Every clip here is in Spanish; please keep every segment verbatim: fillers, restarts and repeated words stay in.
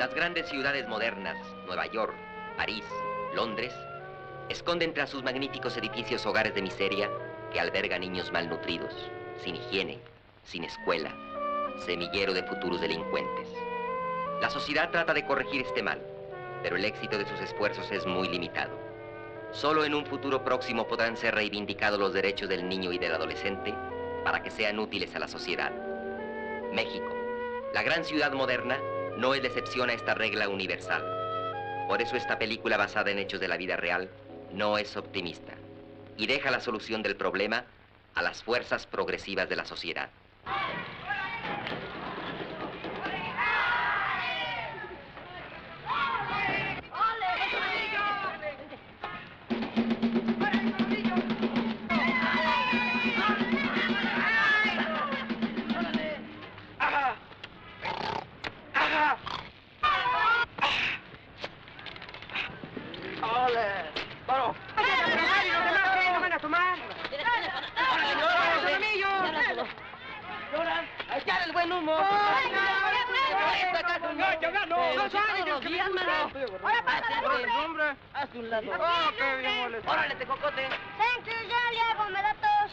Las grandes ciudades modernas, Nueva York, París, Londres, esconden tras sus magníficos edificios hogares de miseria que albergan niños malnutridos, sin higiene, sin escuela, semillero de futuros delincuentes. La sociedad trata de corregir este mal, pero el éxito de sus esfuerzos es muy limitado. Solo en un futuro próximo podrán ser reivindicados los derechos del niño y del adolescente para que sean útiles a la sociedad. México, la gran ciudad moderna, no es la excepción a esta regla universal. Por eso esta película basada en hechos de la vida real no es optimista y deja la solución del problema a las fuerzas progresivas de la sociedad. ¡Órale, te cocote! Thank you, ya le hago, me da tos.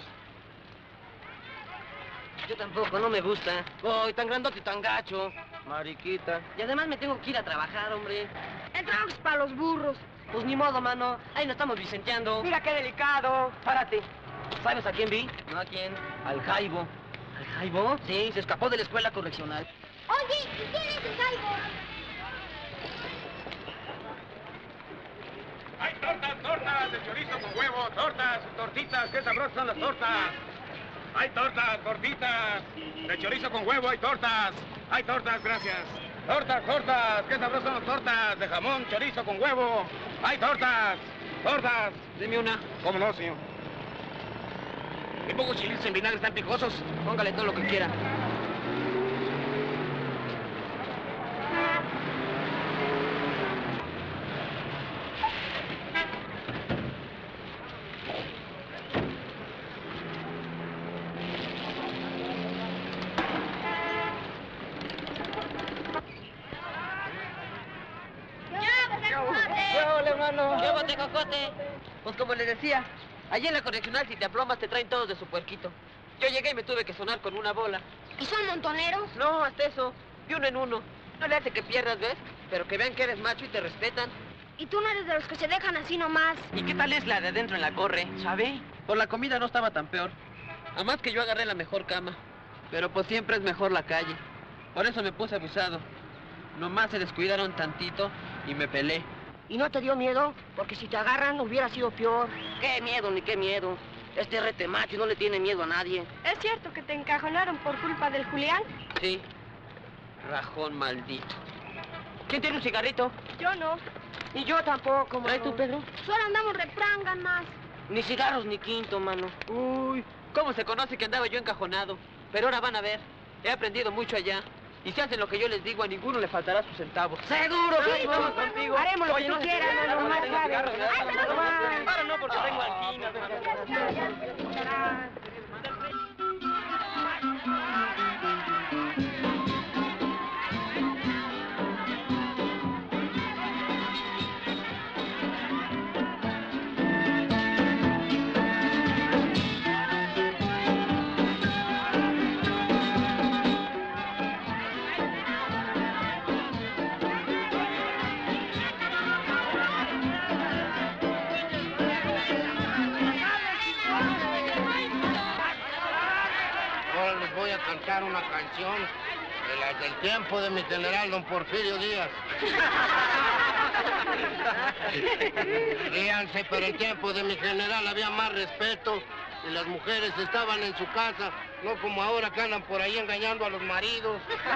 Yo tampoco, no me gusta. Voy, tan grandote y tan gacho. Mariquita. Y además me tengo que ir a trabajar, hombre. El trabajo es para los burros. Pues ni modo, mano. Ahí nos estamos vicenteando. Mira qué delicado. Párate. ¿Sabes a quién vi? No, ¿a quién? Al Jaibo. ¿Al Jaibo? Sí, se escapó de la escuela correccional. Oye, ¿y quién es el Jaibo? ¡Hay tortas, tortas! De chorizo con huevo, tortas, tortitas, qué sabrosas son las tortas. Hay tortas, tortitas, de chorizo con huevo, hay tortas. Hay tortas, gracias. Tortas, tortas, qué sabrosas son las tortas, de jamón, chorizo con huevo. Hay tortas, tortas. Deme una. ¿Cómo no, señor? ¿Y pocos chilitos en vinagre están picosos? Póngale todo lo que quiera. Llévate, cocote. Pues como les decía, allí en la correccional si te aplomas te traen todos de su puerquito. Yo llegué y me tuve que sonar con una bola. ¿Y son montoneros? No, hasta eso, de uno en uno. No le hace que pierdas, ¿ves? Pero que vean que eres macho y te respetan. ¿Y tú no eres de los que se dejan así nomás? ¿Y qué tal es la de adentro en la corre, sabe? Por la comida no estaba tan peor. Además que yo agarré la mejor cama. Pero pues siempre es mejor la calle. Por eso me puse abusado. Nomás se descuidaron tantito y me pelé. ¿Y no te dio miedo? Porque si te agarran hubiera sido peor. ¿Qué miedo ni qué miedo? Este rete macho no le tiene miedo a nadie. ¿Es cierto que te encajonaron por culpa del Julián? Sí. Rajón maldito. ¿Quién tiene un cigarrito? Yo no. Y yo tampoco, mano. ¿Trae tú, Pedro? Solo andamos reprangan más. Ni cigarros ni quinto, mano. Uy, ¿cómo se conoce que andaba yo encajonado? Pero ahora van a ver. He aprendido mucho allá. Y si hacen lo que yo les digo, a ninguno le faltará sus centavos. ¡Seguro! Sí, vamos contigo. Haremos lo que tú quieras, no, no, más vale. Ahora no, porque tengo anginas. Cantar una canción de las del tiempo de mi general don Porfirio Díaz. Ríanse, pero en tiempo de mi general había más respeto y las mujeres estaban en su casa, no como ahora que andan por ahí engañando a los maridos.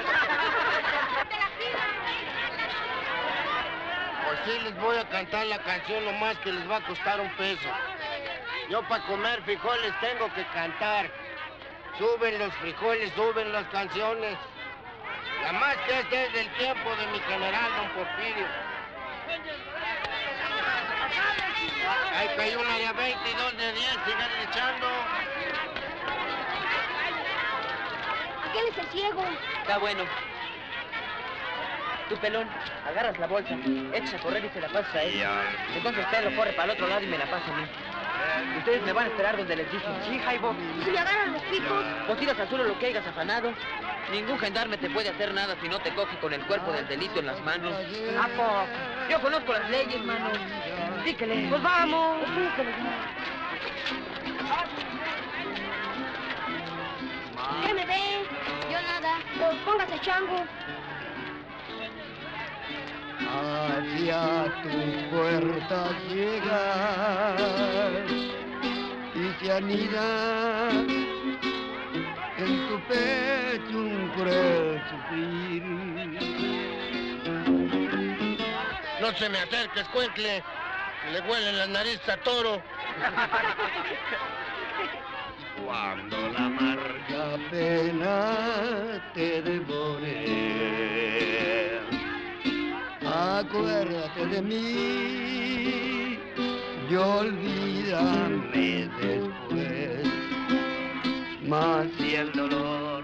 Pues sí les voy a cantar la canción, nomás que les va a costar un peso. Yo para comer frijoles tengo que cantar. Suben los frijoles, suben las canciones. La más que este es del tiempo de mi general, don Porfirio. Ahí cayó una de veintidós de diez, sigan echando. Aquel es el ciego. Está bueno. Tú, pelón, agarras la bolsa, echas a correr y se la pasas a él. Entonces Pedro corre para el otro lado y me la pasa a mí. Ustedes me van a esperar donde les dije. Sí, Jaibo. ¿Y si me agarran los picos? Pues tiras al suelo lo que hayas afanado. Ningún gendarme te puede hacer nada si no te coge con el cuerpo del delito en las manos. ¿A poco? Yo conozco las leyes, mano. Díquele. Pues vamos. ¿Qué me ven? Yo nada. Pues póngase chango. Hacia tu puerta llegar y se anida en tu pecho un cruel sufrir. No se me acerque, escuencle. Le huelen las narices a toro. Cuando la amarga pena te devore, acuérdate de mí y olvídame después. Mas si el dolor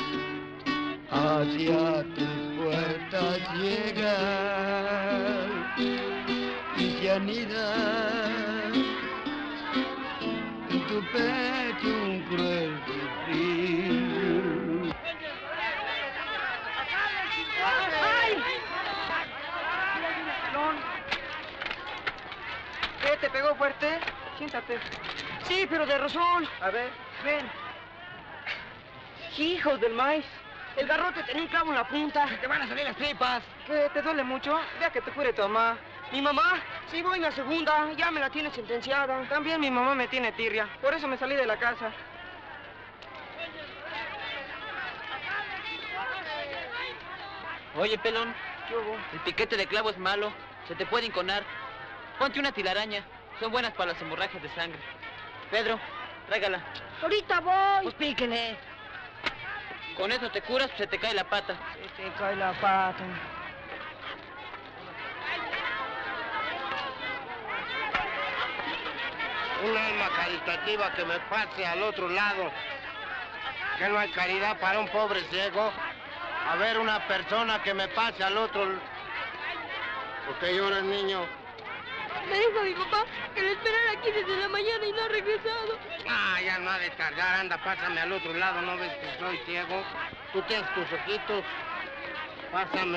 hacia tus puertas llega y se anida en tu pecho un cruel sufrir. ¡Ay! ¿Qué? ¿Te pegó fuerte? Siéntate. Sí, pero de razón. A ver, ven. Hijos del maíz. El garrote tenía un clavo en la punta. Te van a salir las tripas. ¿Qué? ¿Te duele mucho? Ya que te cure tu mamá. ¿Mi mamá? Sí, voy en la segunda. Ya me la tiene sentenciada. También mi mamá me tiene tirria. Por eso me salí de la casa. Oye, pelón. ¿Qué hubo? El piquete de clavo es malo. Se te puede inconar. Ponte una telaraña. Son buenas para las hemorragias de sangre. Pedro, tráigala. Ahorita voy. Pues píquele. Con eso te curas, pues se te cae la pata. Se te cae la pata. Un alma caritativa que me pase al otro lado. Que no hay caridad para un pobre ciego. A ver, una persona que me pase al otro. ¿Por qué lloras, niño? Me dijo mi papá que lo esperara aquí desde la mañana y no ha regresado. Ah, ya no ha de tardar. Anda, pásame al otro lado. ¿No ves que soy ciego? Tú tienes tus ojitos. Pásame.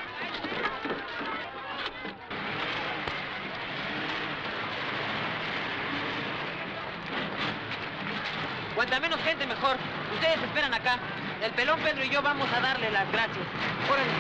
Cuanta menos gente, mejor. Ustedes esperan acá. El pelón Pedro y yo vamos a darle las gracias. Órale.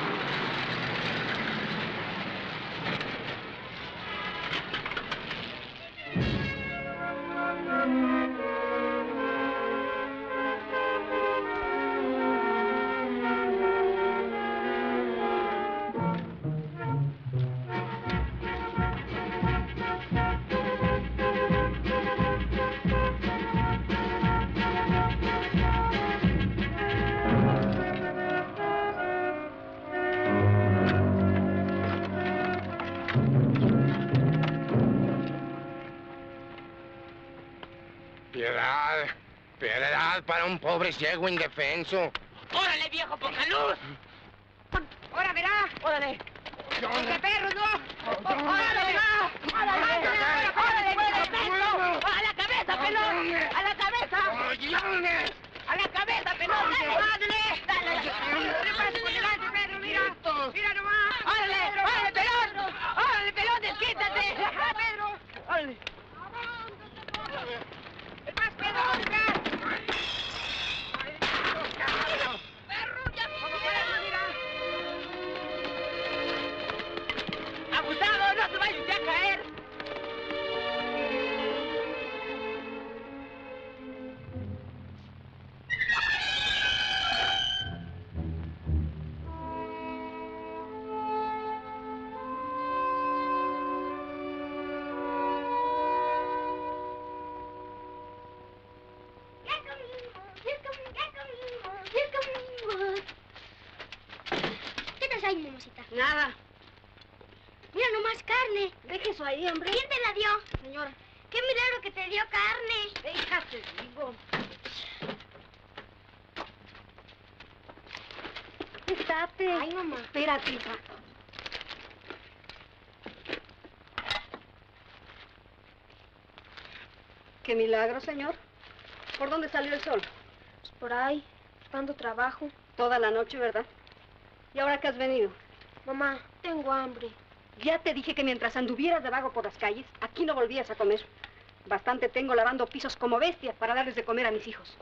Piedad, piedad para un pobre ciego indefenso. ¡Órale, viejo, poca luz! ¡Ahora verá! ¡Órale! ¡Qué perro, no! ¡Órale, verá! ¡Órale, órale, órale! ¡A la cabeza, pelón! ¡A la cabeza! ¡Oyones! ¡A la cabeza, pelón! ¡Dale! ¡Dale! ¡Repase por delante, Pedro! ¡Mira! ¡Mira nomás! ¡Órale! ¡Órale, pelón! ¡Órale, pelón! ¡Desquítate! ¡Pedro! ¡Órale! ¡Más, Pedro! ¡Perro! ¡Ya vamos por eso, mira! ¡Abusado! ¡No te vayas a caer! Ay, mamacita. Nada. Mira nomás carne. Deje eso ahí, hombre. ¿Quién te la dio? Señora. ¡Qué milagro que te dio carne! Déjate, digo. Siéntate. Ay, mamá. Espérate, hija. Qué milagro, señor. ¿Por dónde salió el sol? Pues por ahí, buscando trabajo. Toda la noche, ¿verdad? ¿Y ahora qué has venido? Mamá, tengo hambre. Ya te dije que mientras anduvieras de vago por las calles, aquí no volvías a comer. Bastante tengo lavando pisos como bestia para darles de comer a mis hijos.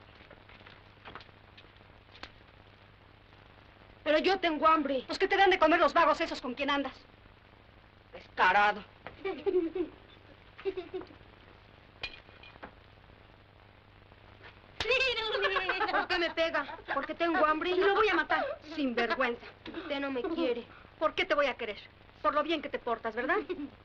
Pero yo tengo hambre. Pues que te dan de comer los vagos esos con quien andas. Descarado. ¿Por qué me pega? Porque tengo hambre Y lo voy a matar, sin vergüenza. Usted no me quiere. ¿Por qué te voy a querer? Por lo bien que te portas, ¿verdad?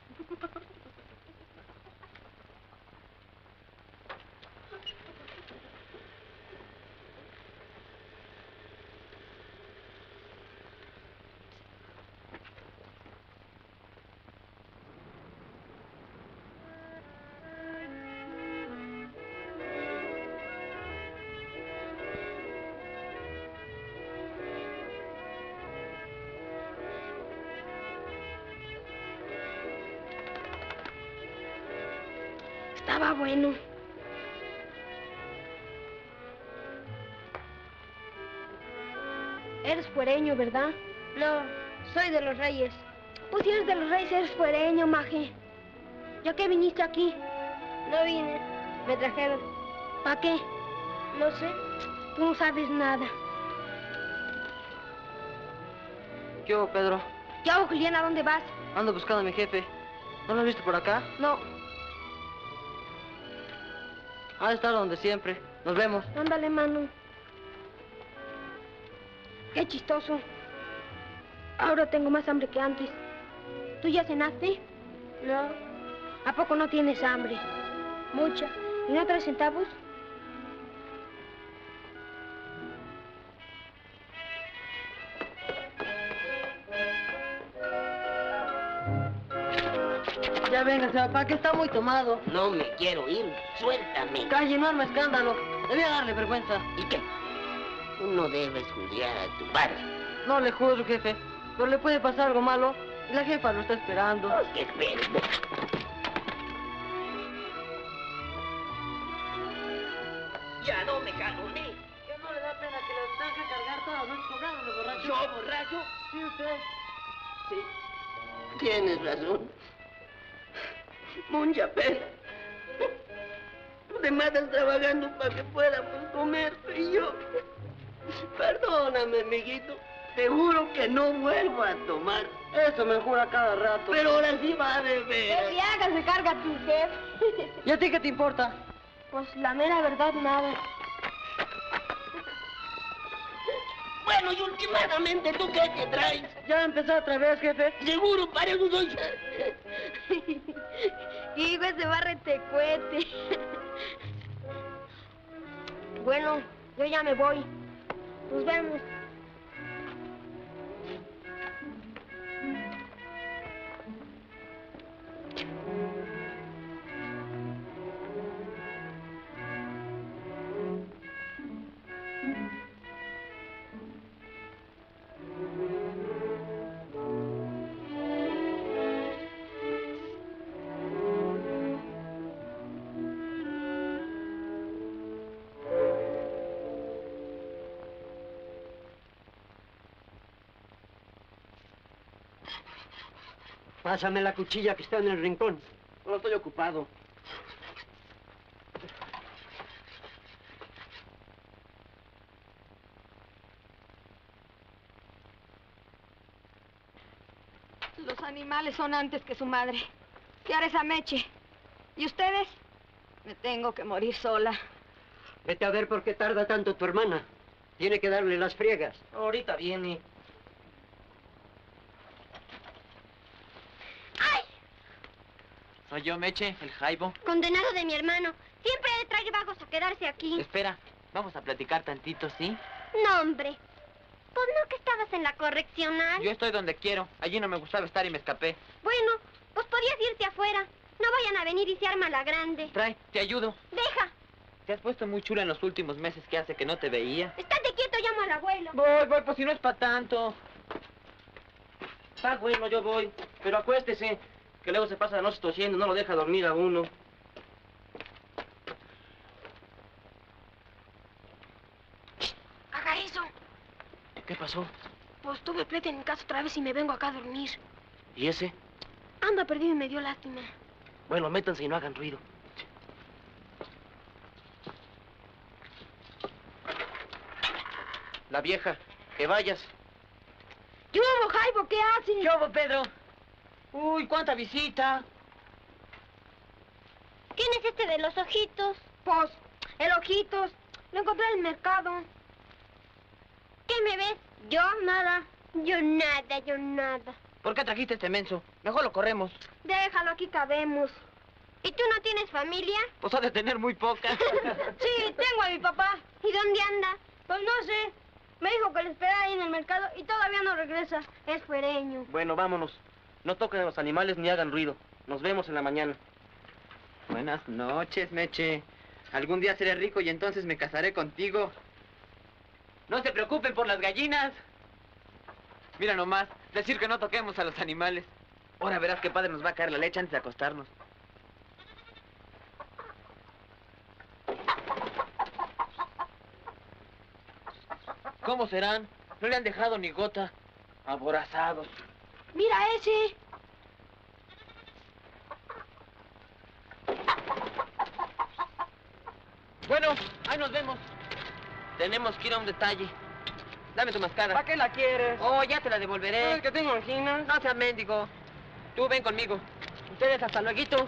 Estaba bueno. Eres fuereño, ¿verdad? No, soy de los Reyes. Pues si eres de los Reyes, eres fuereño, maje. ¿Ya qué viniste aquí? No vine. Me trajeron. ¿Para qué? No sé. Tú no sabes nada. ¿Qué hubo, Pedro? ¿Ya, Julián, a dónde vas? Ando buscando a mi jefe. ¿No lo has visto por acá? No. Ha de estar donde siempre. Nos vemos. Ándale, mano. Qué chistoso. Ahora tengo más hambre que antes. ¿Tú ya cenaste? No. ¿A poco no tienes hambre? Mucha. ¿Y no traes centavos? Ya véngase, papá, que está muy tomado. No me quiero ir, suéltame. Calle, no arma escándalo. Debía darle vergüenza. ¿Y qué? Tú no debes juzgar a tu padre. No le juzgo, jefe. Pero le puede pasar algo malo y la jefa lo está esperando. Pues que espere. Ya no me jaloné. ¿Qué no le da pena que lo tenga que cargar todas las noches cobrando, borracho? ¿Yo, borracho? Sí, usted. Sí. Tienes razón. Mucha pena. Los demás están trabajando para que podamos comer, y yo. Perdóname, amiguito. Te juro que no vuelvo a tomar. Eso me jura cada rato. Pero ahora sí va a beber. Que hagas se carga tu jefe. ¿Y a ti qué te importa? Pues la mera verdad, nada. Bueno, y últimamente, ¿tú qué te traes? Ya empezó otra vez, jefe. Seguro, para eso soy... Hijo, ese barrete cuete. Bueno, yo ya me voy. Nos vemos. Pásame la cuchilla que está en el rincón. No estoy ocupado. Los animales son antes que su madre. ¿Qué hará esa Meche? ¿Y ustedes? Me tengo que morir sola. Vete a ver por qué tarda tanto tu hermana. Tiene que darle las friegas. Ahorita viene. ¡Ay! Soy yo, Meche, el Jaibo. Condenado de mi hermano. Siempre trae vagos a quedarse aquí. Espera, vamos a platicar tantito, ¿sí? No, hombre. Pues no que estabas en la correccional. Yo estoy donde quiero. Allí no me gustaba estar y me escapé. Bueno, pues podías irte afuera. No vayan a venir y se arma la grande. Trae, te ayudo. Deja. Te has puesto muy chula en los últimos meses que hace que no te veía. Estate quieto, llamo al al abuelo. Voy, voy, pues si no es para tanto. Está bueno, yo voy. Pero acuéstese, que luego se pasa la noche tosiendo, no lo deja dormir a uno. Haga eso. ¿Qué pasó? Pues tuve pleito en mi casa otra vez y me vengo acá a dormir. ¿Y ese? Anda perdido y me dio lástima. Bueno, métanse y no hagan ruido. La vieja, que vayas. ¿Qué hubo, Jaibo? ¿Qué haces? ¿Qué hubo, Pedro? Uy, cuánta visita. ¿Quién es este de los ojitos? Pues, el ojitos. Lo encontré en el mercado. ¿Qué me ves? Yo nada. Yo nada, yo nada. ¿Por qué trajiste este menso? Mejor lo corremos. Déjalo, aquí cabemos. ¿Y tú no tienes familia? Pues ha de tener muy poca. Sí, tengo a mi papá. ¿Y dónde anda? Pues no sé. Me dijo que lo esperara ahí en el mercado y todavía no regresa. Es fuereño. Bueno, vámonos. No toquen a los animales ni hagan ruido. Nos vemos en la mañana. Buenas noches, Meche. Algún día seré rico y entonces me casaré contigo. No se preocupen por las gallinas. Mira nomás, decir que no toquemos a los animales. Ahora verás qué padre nos va a caer la leche antes de acostarnos. ¿Cómo serán? No le han dejado ni gota. Aborazados. Mira ese. Bueno, ahí nos vemos. Tenemos que ir a un detalle. Dame tu máscara. ¿Para qué la quieres? Oh, ya te la devolveré. ¿Es que tengo angina? No seas mendigo. Tú ven conmigo. Ustedes hasta luego.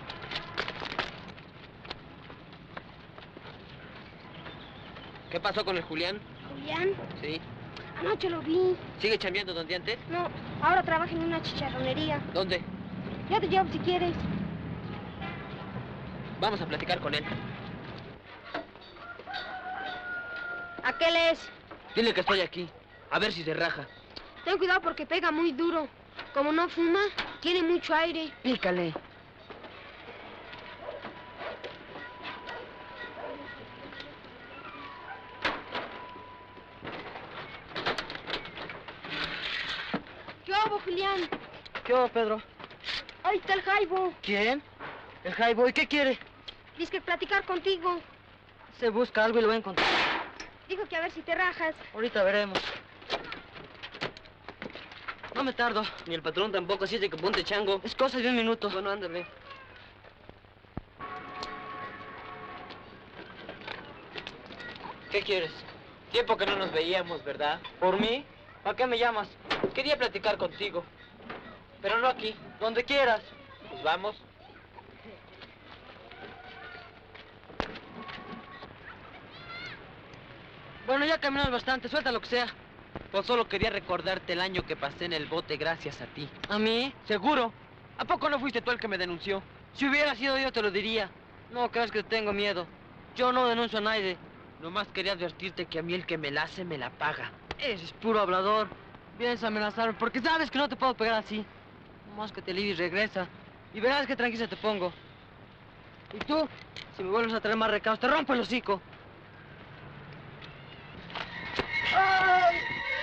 ¿Qué pasó con el Julián? ¿Julián? Sí. Anoche lo vi. ¿Sigue chambeando donde antes? No, ahora trabaja en una chicharronería. ¿Dónde? Ya te llevo si quieres. Vamos a platicar con él. ¿Aquel es? Dile que estoy aquí. A ver si se raja. Ten cuidado porque pega muy duro. Como no fuma, tiene mucho aire. Pícale. ¿Qué hubo, Julián? ¿Qué hubo, Pedro? Ahí está el Jaibo. ¿Quién? El Jaibo. ¿Y qué quiere? Dice que platicar contigo. Se busca algo y lo va a encontrar. Dijo que a ver si te rajas. Ahorita veremos. No me tardo. Ni el patrón tampoco, así es de que ponte chango. Es cosa de un minuto. Bueno, ándale. ¿Qué quieres? Tiempo que no nos veíamos, ¿verdad? ¿Por mí? ¿Para qué me llamas? Quería platicar contigo. Pero no aquí, donde quieras. Pues vamos. Bueno, ya caminamos bastante, suelta lo que sea. Pues solo quería recordarte el año que pasé en el bote gracias a ti. ¿A mí? Seguro. ¿A poco no fuiste tú el que me denunció? Si hubiera sido yo, te lo diría. No creas que tengo miedo. Yo no denuncio a nadie. Nomás quería advertirte que a mí el que me la hace, me la paga. Eres puro hablador. Vienes a amenazarme porque sabes que no te puedo pegar así. Nomás que te alivies, regresa. Y verás qué tranquila te pongo. Y tú, si me vuelves a traer más recados, te rompo el hocico. ¡Ay!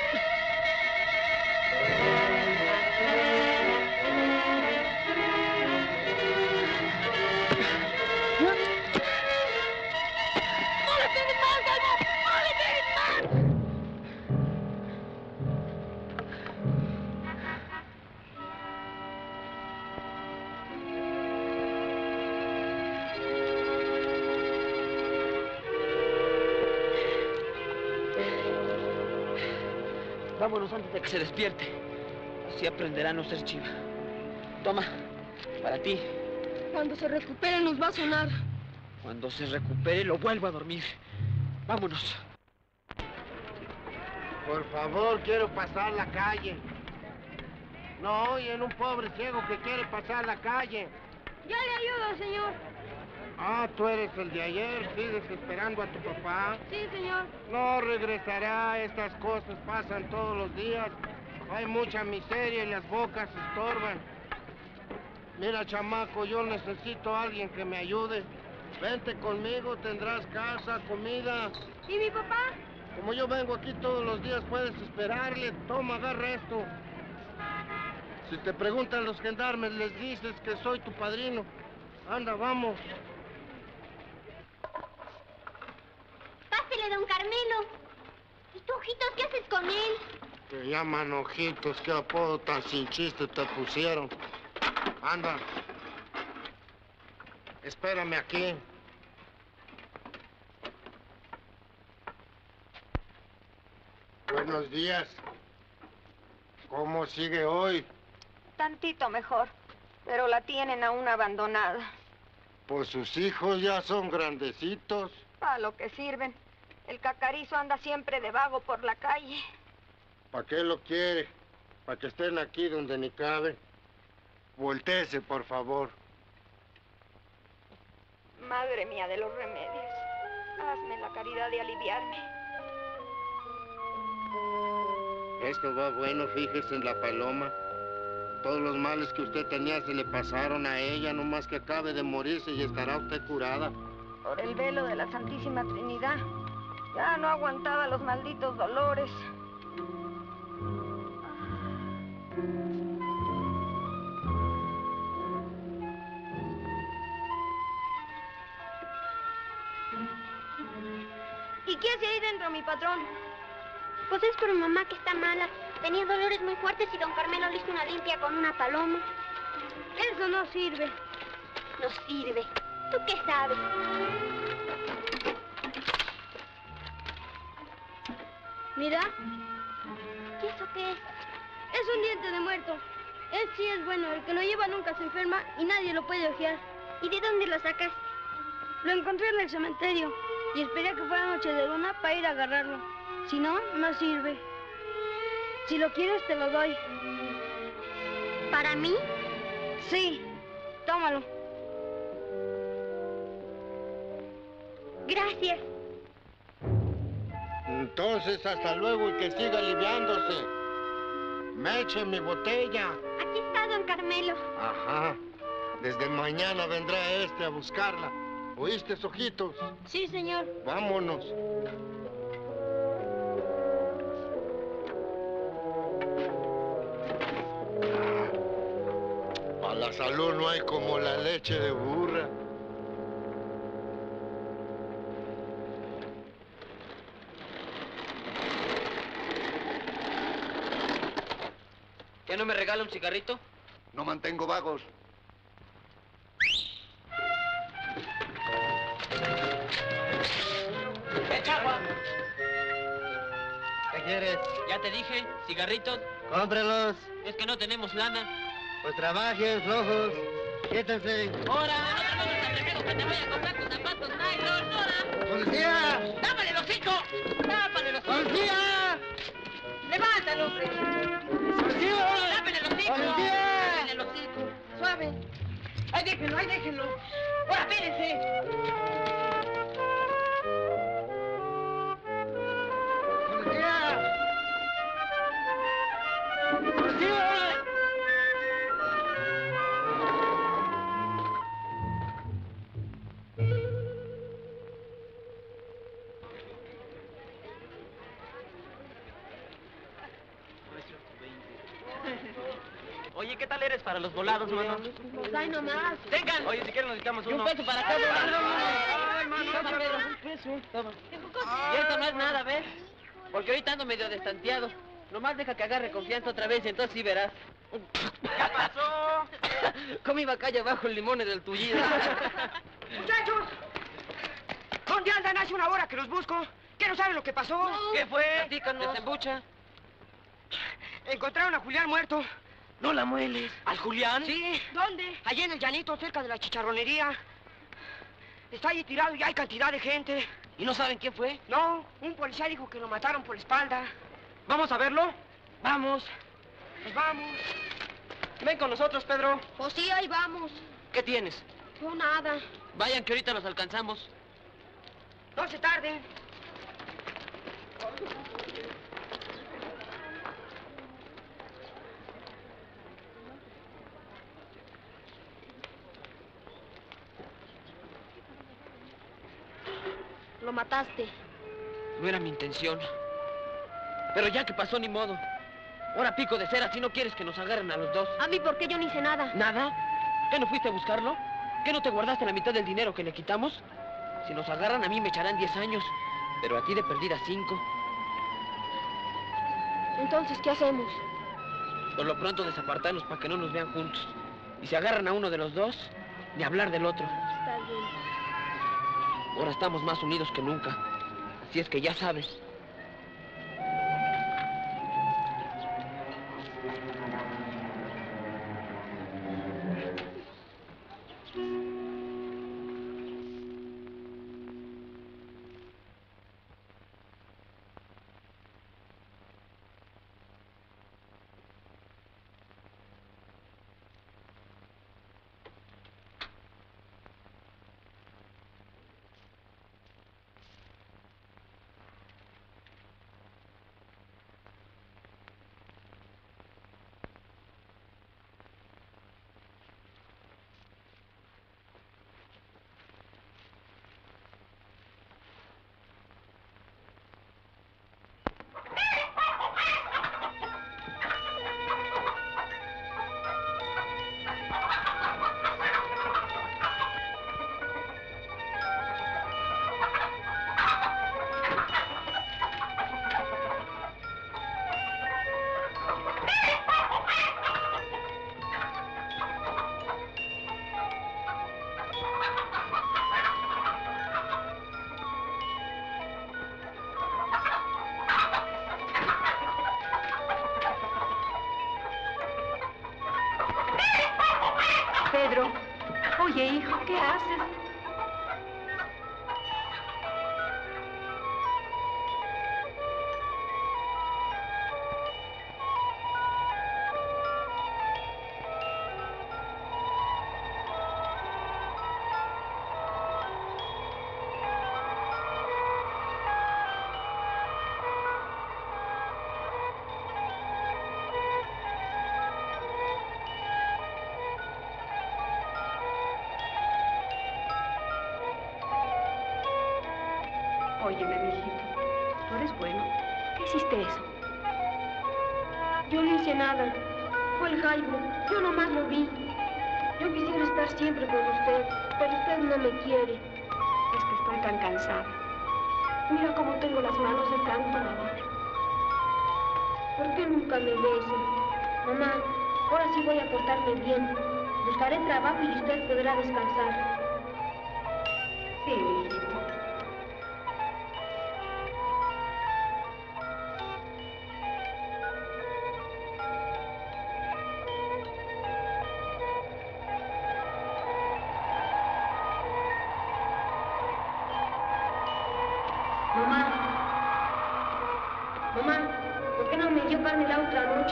Vámonos antes de que se despierte. Así aprenderá a no ser chiva. Toma, para ti. Cuando se recupere nos va a sonar. Cuando se recupere lo vuelvo a dormir. Vámonos. Por favor, quiero pasar la calle. No oyen un pobre ciego que quiere pasar la calle. Ya le ayudo, señor. Ah, tú eres el de ayer, sigues esperando a tu papá. Sí, señor. No regresará, estas cosas pasan todos los días. Hay mucha miseria y las bocas estorban. Mira, chamaco, yo necesito a alguien que me ayude. Vente conmigo, tendrás casa, comida. ¿Y mi papá? Como yo vengo aquí todos los días, puedes esperarle. Toma, agarra esto. Si te preguntan los gendarmes, les dices que soy tu padrino. Anda, vamos. Pásele, don Carmelo. ¿Y tú, Ojitos, qué haces con él? Te llaman Ojitos, qué apodo tan sin chiste te pusieron. Anda. Espérame aquí. Buenos días. ¿Cómo sigue hoy? Tantito mejor, pero la tienen aún abandonada. Pues sus hijos ya son grandecitos. Para lo que sirven. El cacarizo anda siempre de vago por la calle. ¿Para qué lo quiere? ¿Para que estén aquí donde ni cabe? Voltéese, por favor. Madre mía de los remedios, hazme la caridad de aliviarme. Esto va bueno, fíjese en la paloma. Todos los males que usted tenía se le pasaron a ella, no más que acabe de morirse y estará usted curada. Por el velo de la Santísima Trinidad, ya no aguantaba los malditos dolores. ¿Y qué hace ahí dentro, mi patrón? Pues es por mamá que está mala. Tenía dolores muy fuertes y don Carmelo le hizo una limpia con una paloma. Eso no sirve. No sirve. ¿Tú qué sabes? Mira. ¿Y eso qué es? Es un diente de muerto. Él sí es bueno. El que lo lleva nunca se enferma y nadie lo puede ojear. ¿Y de dónde lo sacas? Lo encontré en el cementerio y esperé que fuera noche de luna para ir a agarrarlo. Si no, no sirve. Si lo quieres, te lo doy. ¿Para mí? Sí. Tómalo. Gracias. Entonces, hasta luego y que siga aliviándose. Me eche mi botella. Aquí está, don Carmelo. Ajá. Desde mañana vendrá este a buscarla. ¿Oíste, Ojitos? Sí, señor. Vámonos. Para la salud no hay como la leche de burra. ¿Ya no me regala un cigarrito? No mantengo vagos. ¡Echa agua! ¿Qué quieres? Ya te dije, cigarritos. Cómprelos. Es que no tenemos lana. Pues trabajen, flojos. Quítense. ¡Hora! ¡No te atrevido que te vaya a comprar tus zapatos nylon! ¡Hora! ¡Policía! ¡Tápale el hocico! ¡Tápale el hocico! ¡Policía! ¡Levántalo, hombre! ¡Policía! ¡Tápale el hocico! ¡Policía! ¡Tápale el hocico! Suave. Ahí déjenlo, ahí déjenlo. ¡Ahora, espérense! ¡Policía! ¡Policía! Oye, ¿qué tal eres para los volados, mano? Pues ahí nomás. ¡Tengan! Oye, si quieren nos quitamos uno. Un peso para cada Ay, mano, toma, Pedro, un peso. Toma. Y esto no es nada, ¿ves? Porque ahorita ando medio destanteado. Nomás deja que agarre confianza otra vez y entonces sí verás. ¿Qué pasó? Comí bacalla bajo el limón del tullido. ¡Muchachos! ¿Dónde andan? Hace una hora que los busco. ¿Qué no saben lo que pasó? ¿Qué fue? Platícanos. ¿Desembucha? Encontraron a Julián muerto. No la mueles. ¿Al Julián? Sí. ¿Dónde? Allí en el llanito, cerca de la chicharronería. Está allí tirado y hay cantidad de gente. ¿Y no saben quién fue? No, un policía dijo que lo mataron por la espalda. ¿Vamos a verlo? Vamos. Pues vamos. Ven con nosotros, Pedro. Pues sí, ahí vamos. ¿Qué tienes? No, nada. Vayan que ahorita los alcanzamos. No se tarden. Lo mataste. No era mi intención. Pero ya que pasó, ni modo. Ahora pico de cera si no quieres que nos agarren a los dos. A mí, ¿por qué yo no hice nada? ¿Nada? ¿Qué no fuiste a buscarlo? ¿Qué no te guardaste la mitad del dinero que le quitamos? Si nos agarran, a mí me echarán diez años. Pero a ti de perdida cinco. Entonces, ¿qué hacemos? Por lo pronto desapartarnos para que no nos vean juntos. Y si agarran a uno de los dos, ni hablar del otro. Está bien. Ahora estamos más unidos que nunca. Así es que ya sabes. Pedro, oye, hijo, ¿qué haces? Óyeme, mijito, tú eres bueno. ¿Qué hiciste eso? Yo no hice nada. Fue el Jaime. Yo nomás lo vi. Yo quisiera estar siempre con usted, pero usted no me quiere. Es que estoy tan cansada. Mira cómo tengo las manos de tanto lavar. ¿Por qué nunca me besa? Mamá, ahora sí voy a portarme bien. Buscaré trabajo y usted podrá descansar. Sí, mijito. Mamá. Mamá, ¿por qué no me dio carne la otra noche?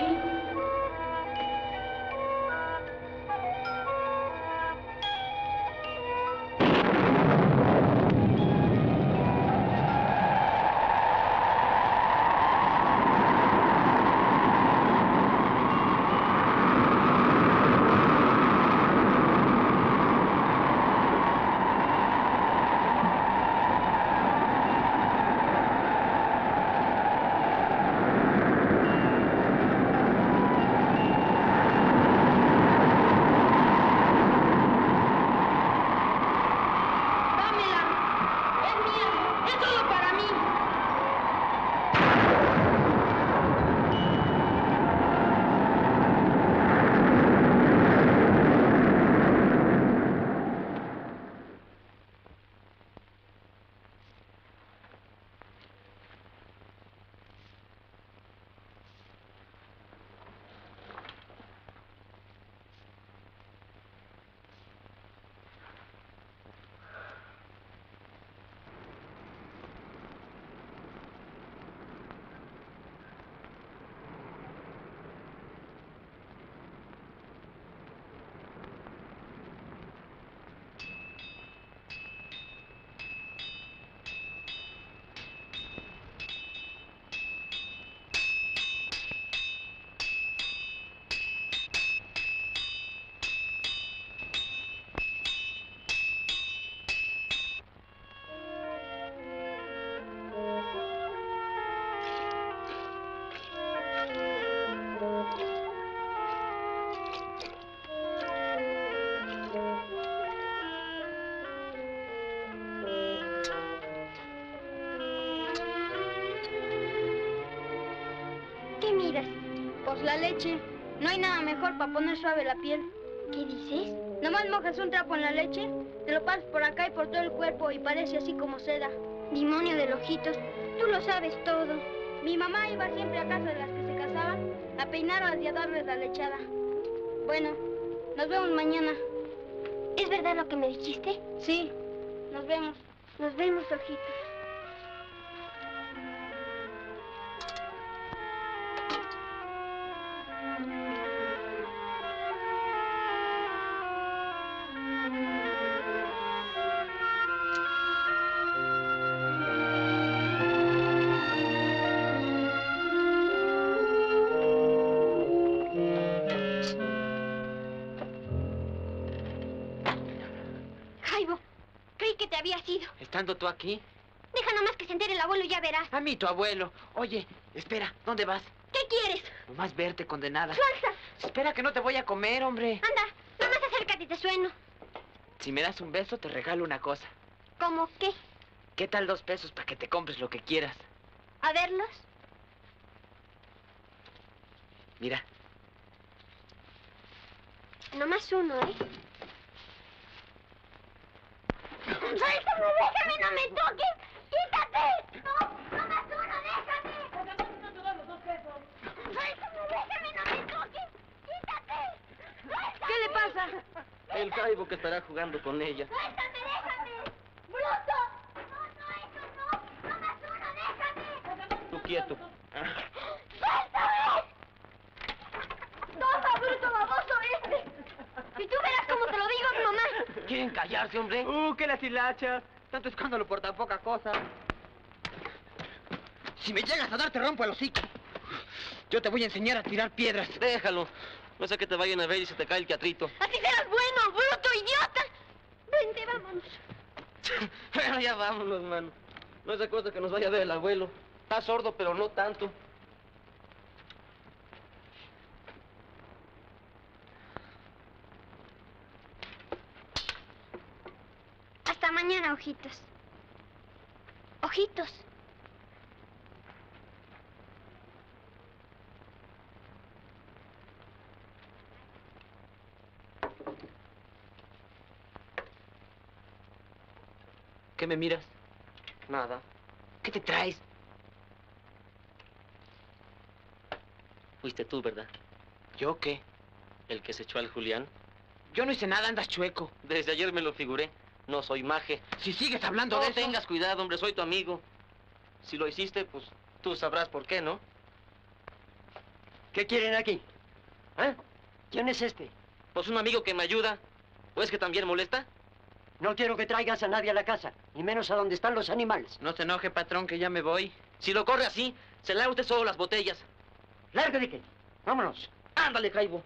Pues la leche. No hay nada mejor para poner suave la piel. ¿Qué dices? Nomás mojas un trapo en la leche, te lo pasas por acá y por todo el cuerpo y parece así como seda. Demonio de Ojitos, tú lo sabes todo. Mi mamá iba siempre a casa de las que se casaban a peinarlas y a darles la lechada. Bueno, nos vemos mañana. ¿Es verdad lo que me dijiste? Sí, nos vemos. Nos vemos, Ojitos. ¿Estando tú aquí? Deja nomás que se entere el abuelo y ya verás. A mí, tu abuelo. Oye, espera, ¿dónde vas? ¿Qué quieres? Nomás verte, condenada. ¡Suelta! Espera, que no te voy a comer, hombre. Anda, nomás acércate y te sueno. Si me das un beso, te regalo una cosa. ¿Cómo qué? ¿Qué tal dos pesos para que te compres lo que quieras? ¿A verlos? Mira. Nomás uno, ¿eh? ¡Suéltame, déjame, no me toques! ¡Quítate! ¡No, nomás uno, déjame! ¡Suéltame, déjame, no me toques! ¡Quítate! ¡Suéltame! ¿Qué le pasa? El Jaibo que estará jugando con ella. ¡Suéltame, déjame! ¡Bruto! ¡No, no, eso no! ¡Nomás uno, déjame! Tú quieto. ¡Suéltame! ¡Toma, bruto baboso este! Y tú verás cómo te lo digo a mi mamá. ¿Quieren callarse, hombre? ¡Uh, qué la hilacha! Tanto escándalo por tan poca cosa. Si me llegas a dar, te rompo el hocico. Yo te voy a enseñar a tirar piedras. Déjalo. No sé que te vayan a ver y se te cae el teatrito. Así serás bueno, bruto, idiota. Vente, vámonos. Pero ya vámonos, mano. No es de cosa que nos vaya a ver el abuelo. Está sordo, pero no tanto. Hasta mañana, Ojitos. Ojitos. ¿Qué me miras? Nada. ¿Qué te traes? Fuiste tú, ¿verdad? ¿Yo qué? ¿El que se echó al Julián? Yo no hice nada, andas chueco. Desde ayer me lo figuré. No soy maje. Si sigues hablando no de eso... No tengas cuidado, hombre, soy tu amigo. Si lo hiciste, pues tú sabrás por qué, ¿no? ¿Qué quieren aquí? ¿Eh? ¿Quién es este? Pues un amigo que me ayuda. ¿O es que también molesta? No quiero que traigas a nadie a la casa, ni menos a donde están los animales. No se enoje, patrón, que ya me voy. Si lo corre así, se lava usted solo las botellas. ¡Lárgate que! ¡Vámonos! ¡Ándale, Jaibo!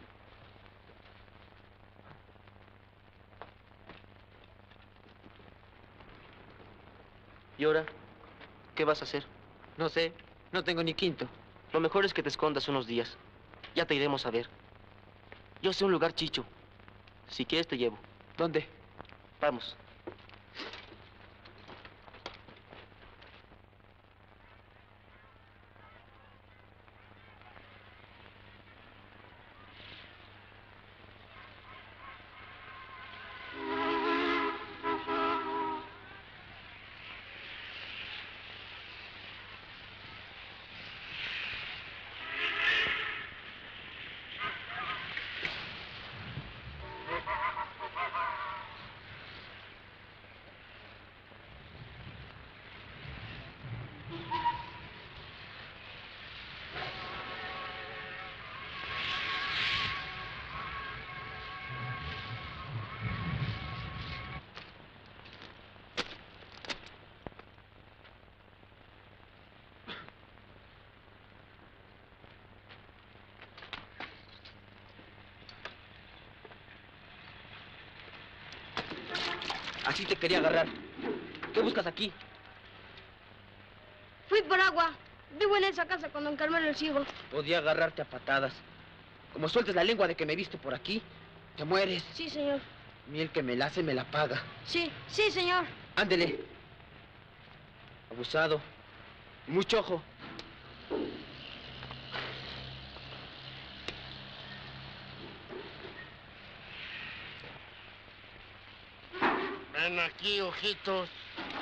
¿Y ahora? ¿Qué vas a hacer? No sé, no tengo ni quinto. Lo mejor es que te escondas unos días. Ya te iremos a ver. Yo sé un lugar chicho. Si quieres te llevo. ¿Dónde? Vamos. Así te quería agarrar. ¿Qué buscas aquí? Fui por agua. Vivo en esa casa con don Carmelo el ciego. Podía agarrarte a patadas. Como sueltes la lengua de que me viste por aquí, te mueres. Sí, señor. Miel que me la hace, me la paga. Sí, sí, señor. Ándele. Abusado. Mucho ojo. Ven aquí, ojitos.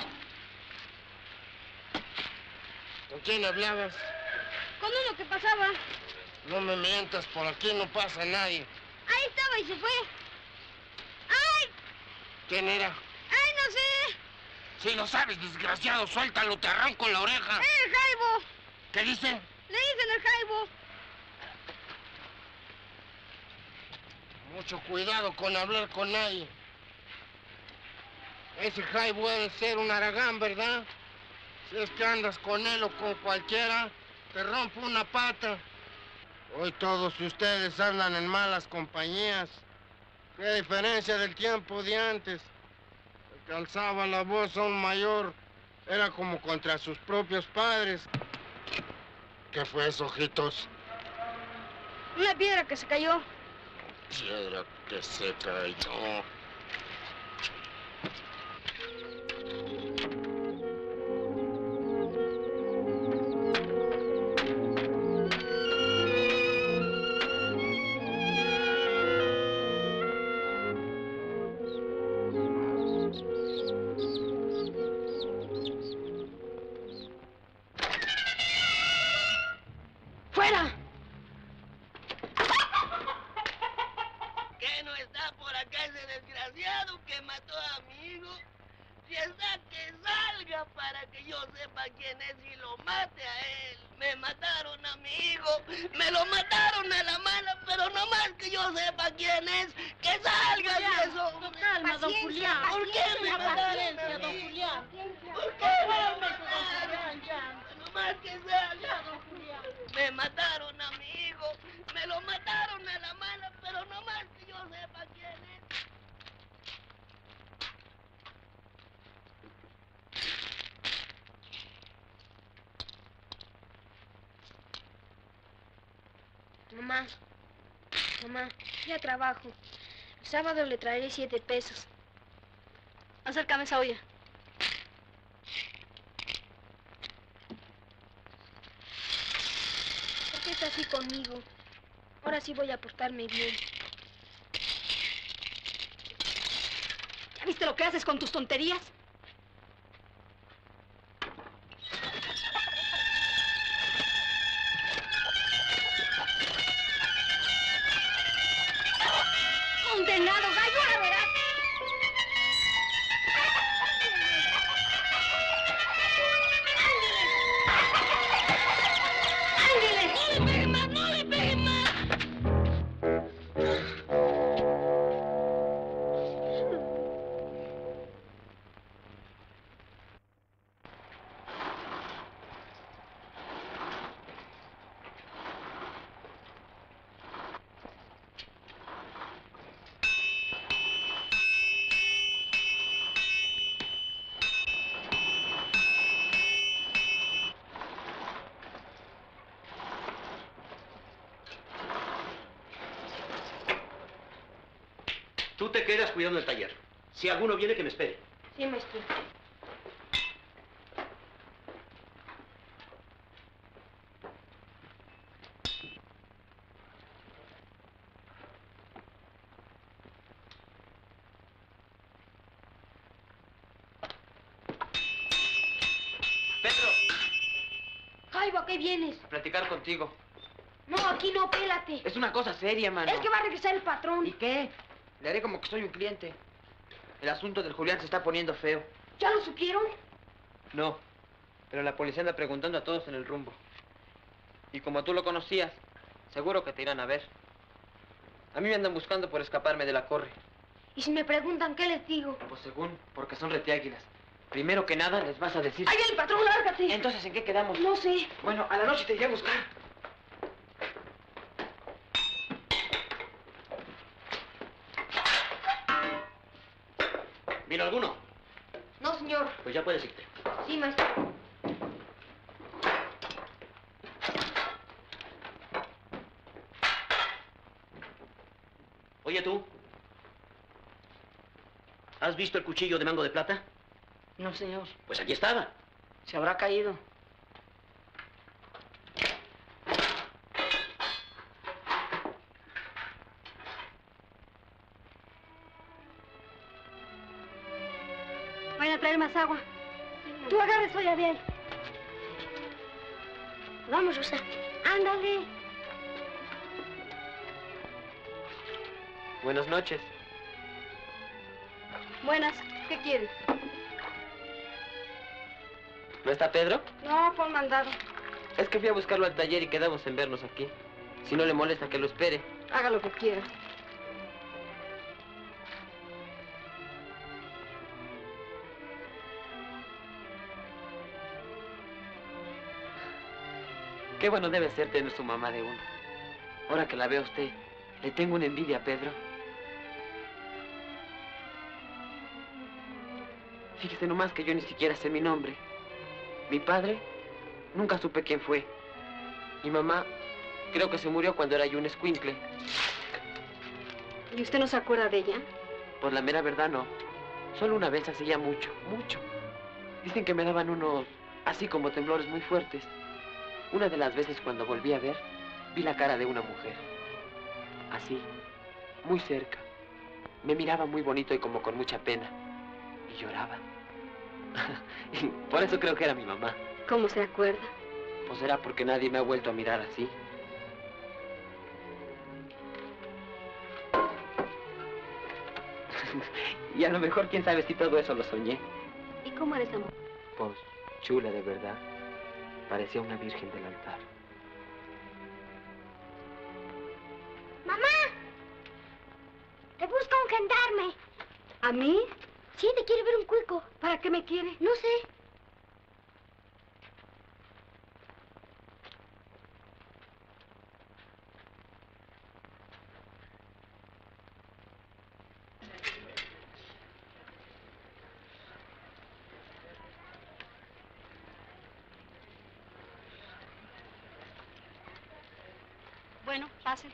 ¿Con quién hablabas? Con uno que pasaba. No me mientas, por aquí no pasa nadie. Ahí estaba y se fue. ¡Ay! ¿Quién era? ¡Ay, no sé! Si lo sabes, desgraciado, suéltalo, te arranco la oreja. ¡Es el Jaibo! ¿Qué dice? Le dicen el Jaibo. Mucho cuidado con hablar con nadie. Ese Jaibo debe ser un aragán, ¿verdad? Si es que andas con él o con cualquiera, te rompo una pata. Hoy todos ustedes andan en malas compañías. Qué diferencia del tiempo de antes. El que alzaba la voz a un mayor era como contra sus propios padres. ¿Qué fue eso, ojitos? Una piedra que se cayó. Piedra que se cayó. ¡Fuera! ¿Qué no está por acá ese desgraciado que mató a mi hijo? Si está, que salga para que yo sepa quién es y lo mate a él. Me mataron a mi hijo, me lo mataron a la mala, pero no más que yo sepa quién es. ¡Que salga de eso! Con calma, don Julián. ¿Por qué me mataron a don mí? Julián. ¿Por qué me mataron? No más que salga, don Julián. Me mataron a mi hijo, me lo mataron a la mala, pero no más que yo sepa quién es. Mamá, mamá, ya trabajo. El sábado le traeré siete pesos. Acércame esa olla. ¿Por qué está así conmigo? Ahora sí voy a portarme bien. ¿Ya viste lo que haces con tus tonterías? ¡Condenado, gallo! ¡Ahora verás! ¡Ándele! ¡No le peguen más! ¡No le peguen más! Tú te quedas cuidando el taller. Si alguno viene, que me espere. Sí, maestro. Pedro, Jaibo, ¿a qué vienes? platicar contigo. No, aquí no, pélate. Es una cosa seria, mano. Es que va a regresar el patrón. ¿Y qué? Le haré como que soy un cliente. El asunto del Julián se está poniendo feo. ¿Ya lo supieron? No, pero la policía anda preguntando a todos en el rumbo. Y como tú lo conocías, seguro que te irán a ver. A mí me andan buscando por escaparme de la corre. Y si me preguntan, ¿qué les digo? Pues según, porque son retiáguilas. Primero que nada, les vas a decir... ¡Ahí viene el patrón, lárgate! Entonces, ¿en qué quedamos? No sé. Bueno, a la noche te iré a buscar. ¿Vino alguno? No, señor. Pues ya puedes irte. Sí, maestro. Oye, tú. ¿Has visto el cuchillo de mango de plata? No, señor. Pues aquí estaba. Se habrá caído. a traer más agua. Tú agarres olla de ahí. Vamos, Rosa. Ándale. Buenas noches. Buenas. ¿Qué quieres? ¿No está Pedro? No, por mandado. Es que fui a buscarlo al taller y quedamos en vernos aquí. Si no le molesta que lo espere. Haga lo que quiera. Qué bueno debe ser tener su mamá de uno. Ahora que la veo a usted, le tengo una envidia a Pedro. Fíjese nomás que yo ni siquiera sé mi nombre. Mi padre, nunca supe quién fue. Mi mamá, creo que se murió cuando era yo un escuincle. ¿Y usted no se acuerda de ella? Por la mera verdad, no. Solo una vez hacía mucho, mucho. Dicen que me daban unos, así como temblores muy fuertes. Una de las veces cuando volví a ver, vi la cara de una mujer. Así, muy cerca. Me miraba muy bonito y como con mucha pena. Y lloraba. Y por eso creo que era mi mamá. ¿Cómo se acuerda? ¿O será porque nadie me ha vuelto a mirar así? Y a lo mejor, quién sabe si todo eso lo soñé. ¿Y cómo era esa mujer? Pues, chula de verdad. Parecía una virgen del altar. ¡Mamá! Te busca un gendarme. ¿A mí? Sí, te quiere ver un cuico. ¿Para qué me quiere? No sé. Bueno, pase.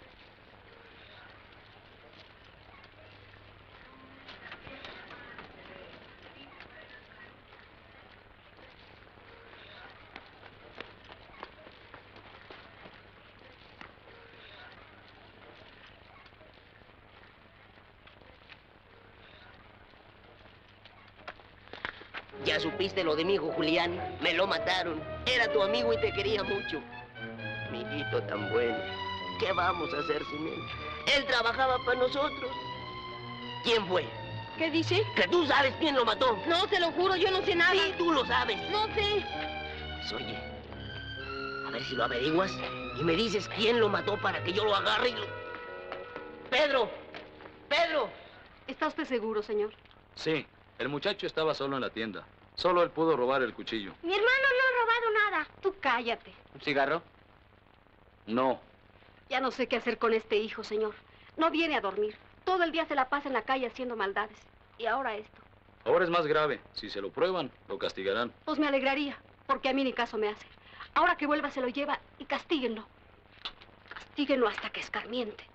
¿Ya supiste lo de mi hijo Julián? Me lo mataron. Era tu amigo y te quería mucho. Mi hijito tan bueno. ¿Qué vamos a hacer sin él? Él trabajaba para nosotros. ¿Quién fue? ¿Qué dice? Que tú sabes quién lo mató. No, se lo juro, yo no sé nada. Sí, tú lo sabes. No sé. Pues oye, a ver si lo averiguas y me dices quién lo mató para que yo lo agarre y lo... ¡Pedro! ¡Pedro! ¿Está usted seguro, señor? Sí, el muchacho estaba solo en la tienda. Solo él pudo robar el cuchillo. Mi hermano no ha robado nada. Tú cállate. ¿Un cigarro? No. Ya no sé qué hacer con este hijo, señor. No viene a dormir. Todo el día se la pasa en la calle haciendo maldades. Y ahora esto. Ahora es más grave. Si se lo prueban, lo castigarán. Pues me alegraría, porque a mí ni caso me hace. Ahora que vuelva se lo lleva y castíguenlo. Castíguenlo hasta que escarmiente.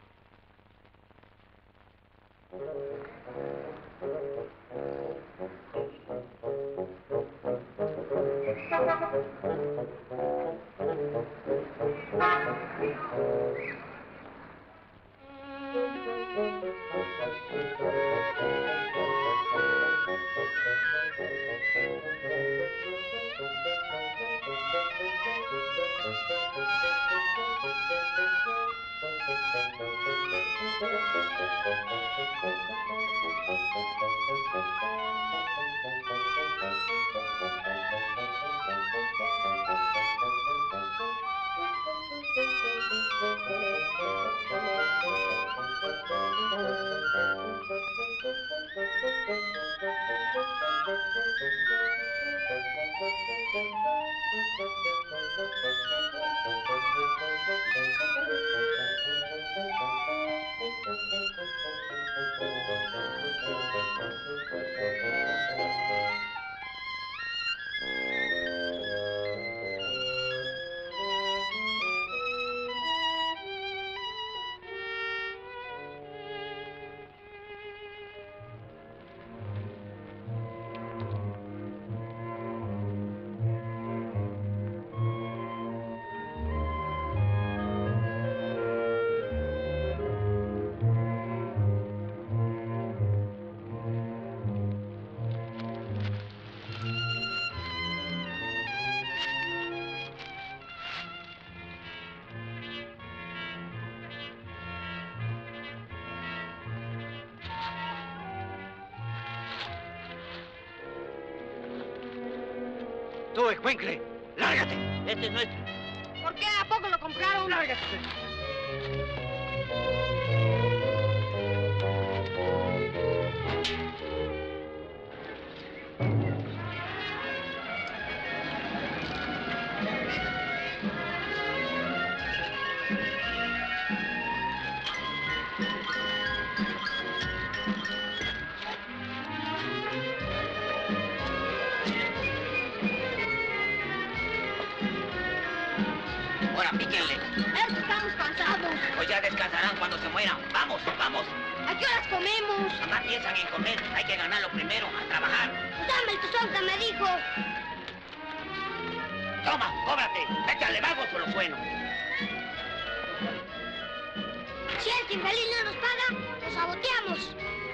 Tú, escuincle, lárgate. Este es nuestro. ¿Por qué? ¿A poco lo compraron? Lárgate. Ahora, píquenle. Es que estamos cansados. Pues ya descansarán cuando se mueran. Vamos, vamos. ¿A qué horas comemos? Mamá piensan en comer. Hay que ganarlo primero, a trabajar. Pues dame el tuzón que me dijo. Toma, cóbrate. Échale vagos o lo bueno. Si este infeliz no nos paga, lo saboteamos.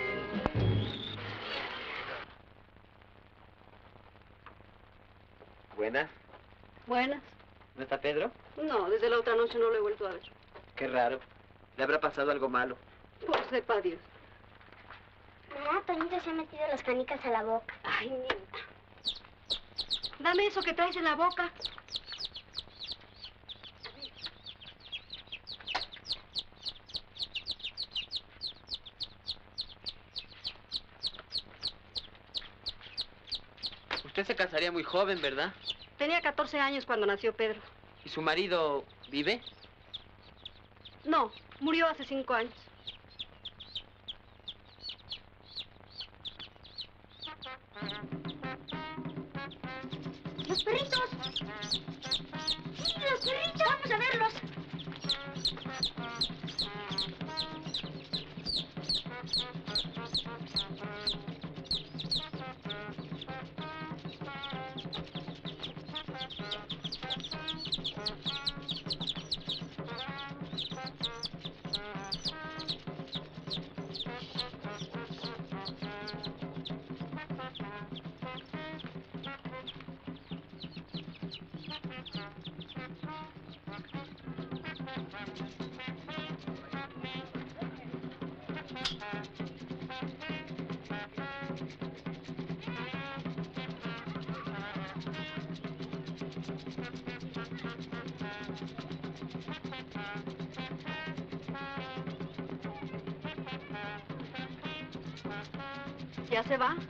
Buenas. Buenas. ¿No está Pedro? No, desde la otra noche no lo he vuelto a ver. Qué raro. ¿Le habrá pasado algo malo? Pues sepa Dios. Mamá, Toñito se ha metido las canicas a la boca. Ay, niña. Dame eso que traes en la boca. Usted se casaría muy joven, ¿verdad? Tenía catorce años cuando nació Pedro. ¿Y su marido vive? No, murió hace cinco años. ¡Los perritos! ¡Sí, los perritos! ¡Vamos a verlos! ¿Ya se va?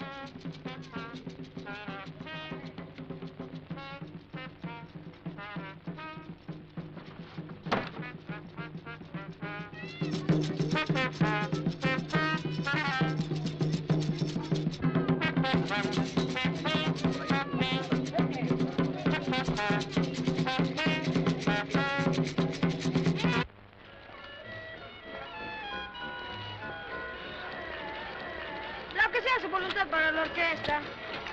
Lo que sea su voluntad para la orquesta.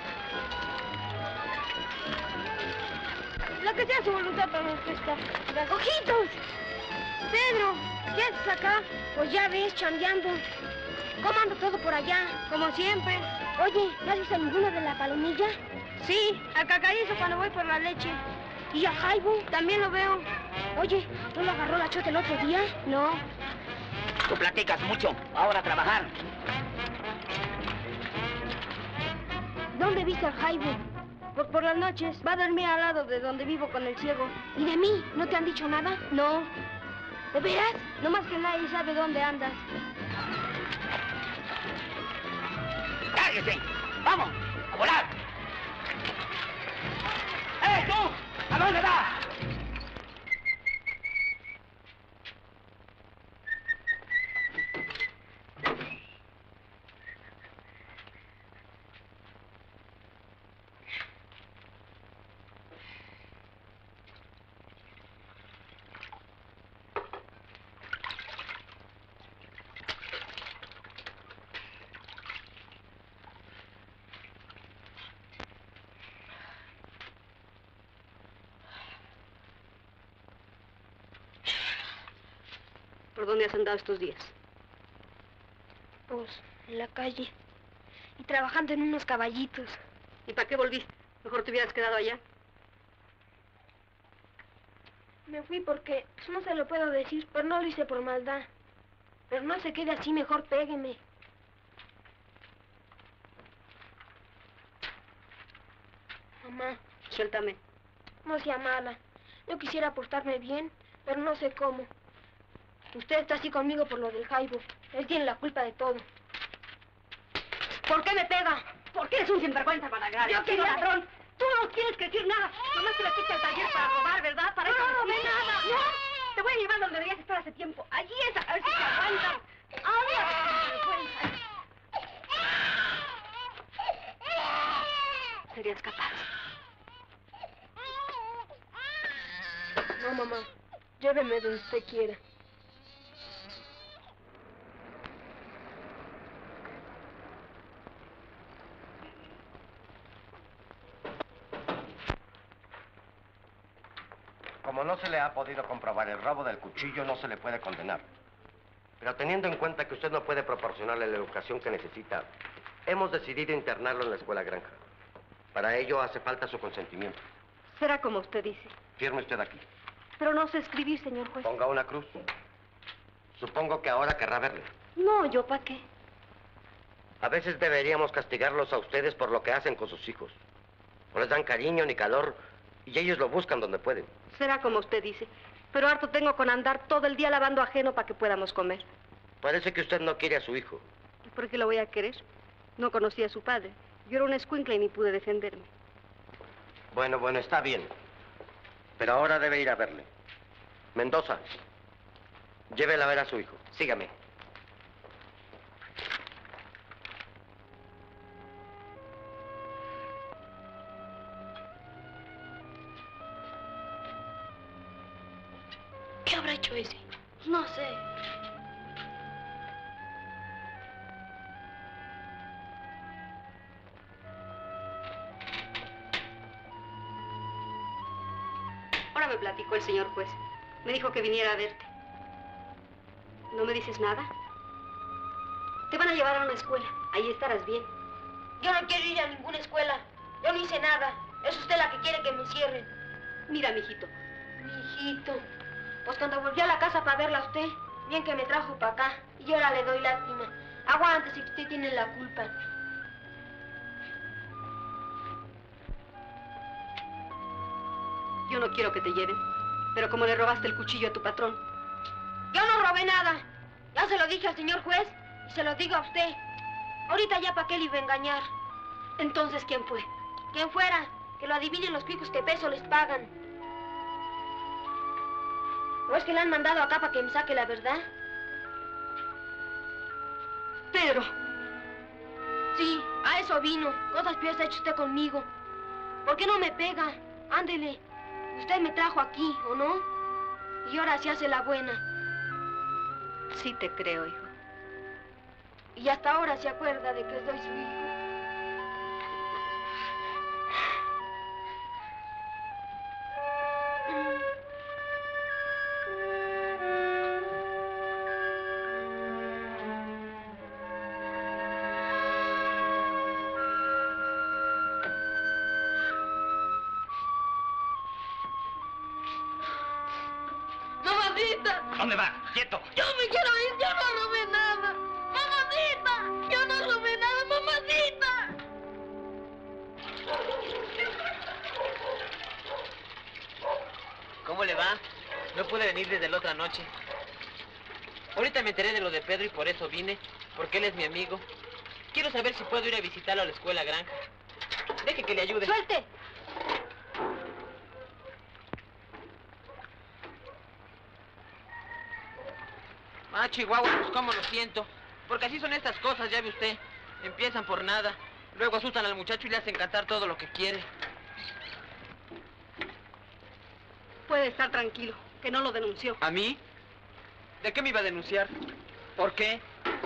Lo que sea su voluntad para la orquesta. ¡Ojitos! Pedro, ¿qué haces acá? Pues ya ves, chambeando. ¿Cómo anda todo por allá? Como siempre. Oye, ¿no has visto a ninguno de la palomilla? Sí, al cacarizo cuando voy por la leche. ¿Y a Jaibo? También lo veo. Oye, ¿no lo agarró la chota el otro día? No. Tú platicas mucho. Ahora a trabajar. ¿Dónde viste al Jaibo? Por, por las noches. Va a dormir al lado de donde vivo con el ciego. ¿Y de mí? ¿No te han dicho nada? No. ¿De veras? No más que nadie sabe dónde andas. ¡Cárguese! ¡Vamos! ¡A volar! ¡Eh, tú! ¿A dónde vas? ¿Por dónde has andado estos días? Pues, en la calle. Y trabajando en unos caballitos. ¿Y para qué volviste? Mejor te hubieras quedado allá. Me fui porque, pues, no se lo puedo decir, pero no lo hice por maldad. Pero no se quede así, mejor pégueme. Mamá. Suéltame. No sea mala. Yo quisiera portarme bien, pero no sé cómo. Usted está así conmigo por lo del Jaibo. Él tiene la culpa de todo. ¿Por qué me pega? ¿Por qué eres un sinvergüenza, Balagar? Yo quiero quería- ladrón. Tú no tienes que decir nada. Nomás te metiste al taller para robar, ¿verdad? Para No, eso no me robé nada. No. Te voy a llevar donde deberías estar hace tiempo. Allí es, a ver si te aguantas. Ahora, sinvergüenza. Serías capaz. No, mamá. Lléveme donde usted quiera. Como no se le ha podido comprobar el robo del cuchillo, no se le puede condenar. Pero teniendo en cuenta que usted no puede proporcionarle la educación que necesita, hemos decidido internarlo en la escuela granja. Para ello hace falta su consentimiento. Será como usted dice. Firme usted aquí. Pero no sé escribir, señor juez. Ponga una cruz. Supongo que ahora querrá verle. No, ¿yo para qué? A veces deberíamos castigarlos a ustedes por lo que hacen con sus hijos. No les dan cariño ni calor y ellos lo buscan donde pueden. Será como usted dice. Pero harto tengo con andar todo el día lavando ajeno para que podamos comer. Parece que usted no quiere a su hijo. ¿Y por qué lo voy a querer? No conocí a su padre. Yo era una escuincla y ni pude defenderme. Bueno, bueno, está bien. Pero ahora debe ir a verle. Mendoza, llévela a ver a su hijo. Sígame. ¿Qué habrá hecho ese? No sé. Ahora me platicó el señor juez. Me dijo que viniera a verte. ¿No me dices nada? Te van a llevar a una escuela. Ahí estarás bien. Yo no quiero ir a ninguna escuela. Yo no hice nada. Es usted la que quiere que me cierren. Mira, mijito. Mijito. Pues cuando volví a la casa para verla a usted, bien que me trajo para acá. Y ahora le doy lástima. Aguántese que usted tiene la culpa. Yo no quiero que te lleven. Pero como le robaste el cuchillo a tu patrón. Yo no robé nada. Ya se lo dije al señor juez y se lo digo a usted. Ahorita ya para qué le iba a engañar. Entonces, ¿quién fue? Quien fuera, que lo adivinen los picos que peso les pagan. ¿O es que le han mandado acá para que me saque la verdad? Pedro. Sí, a eso vino. Cosas peores ha hecho usted conmigo. ¿Por qué no me pega? Ándele. Usted me trajo aquí, ¿o no? Y ahora se hace la buena. Sí te creo, hijo. Y hasta ahora se acuerda de que soy su hijo. ¡Mamacita! ¿Dónde va? ¡Quieto! ¡Yo me quiero ir! ¡Yo no robé nada! ¡Mamacita! ¡Yo no robé nada, mamacita! ¿Cómo le va? No pude venir desde la otra noche. Ahorita me enteré de lo de Pedro y por eso vine, porque él es mi amigo. Quiero saber si puedo ir a visitarlo a la escuela granja. Deje que le ayude. ¡Suelte! Ah, Chihuahua, pues cómo lo siento. Porque así son estas cosas, ya ve usted. Empiezan por nada, luego asustan al muchacho y le hacen cantar todo lo que quiere. Puede estar tranquilo, que no lo denunció. ¿A mí? ¿De qué me iba a denunciar? ¿Por qué?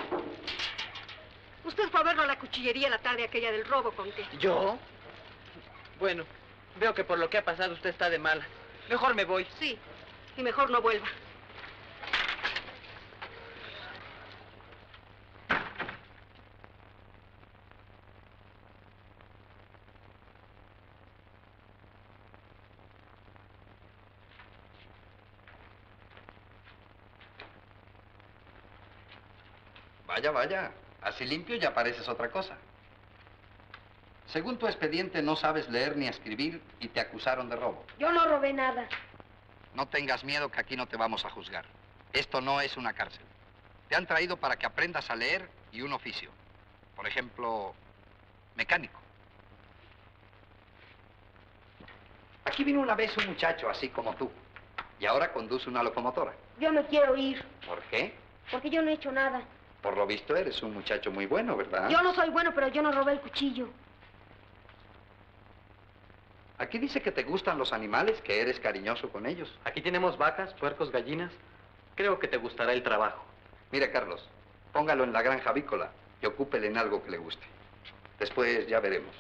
Usted fue a verlo a la cuchillería la tarde aquella del robo, conté. ¿Yo? Bueno, veo que por lo que ha pasado usted está de mala. Mejor me voy. Sí, y mejor no vuelva. Vaya, vaya. Así limpio ya pareces otra cosa. Según tu expediente, no sabes leer ni escribir y te acusaron de robo. Yo no robé nada. No tengas miedo, que aquí no te vamos a juzgar. Esto no es una cárcel. Te han traído para que aprendas a leer y un oficio. Por ejemplo, mecánico. Aquí vino una vez un muchacho así como tú. Y ahora conduce una locomotora. Yo me quiero ir. ¿Por qué? Porque yo no he hecho nada. Por lo visto eres un muchacho muy bueno, ¿verdad? Yo no soy bueno, pero yo no robé el cuchillo. Aquí dice que te gustan los animales, que eres cariñoso con ellos. Aquí tenemos vacas, puercos, gallinas. Creo que te gustará el trabajo. Mire, Carlos, póngalo en la granja avícola y ocúpele en algo que le guste. Después ya veremos.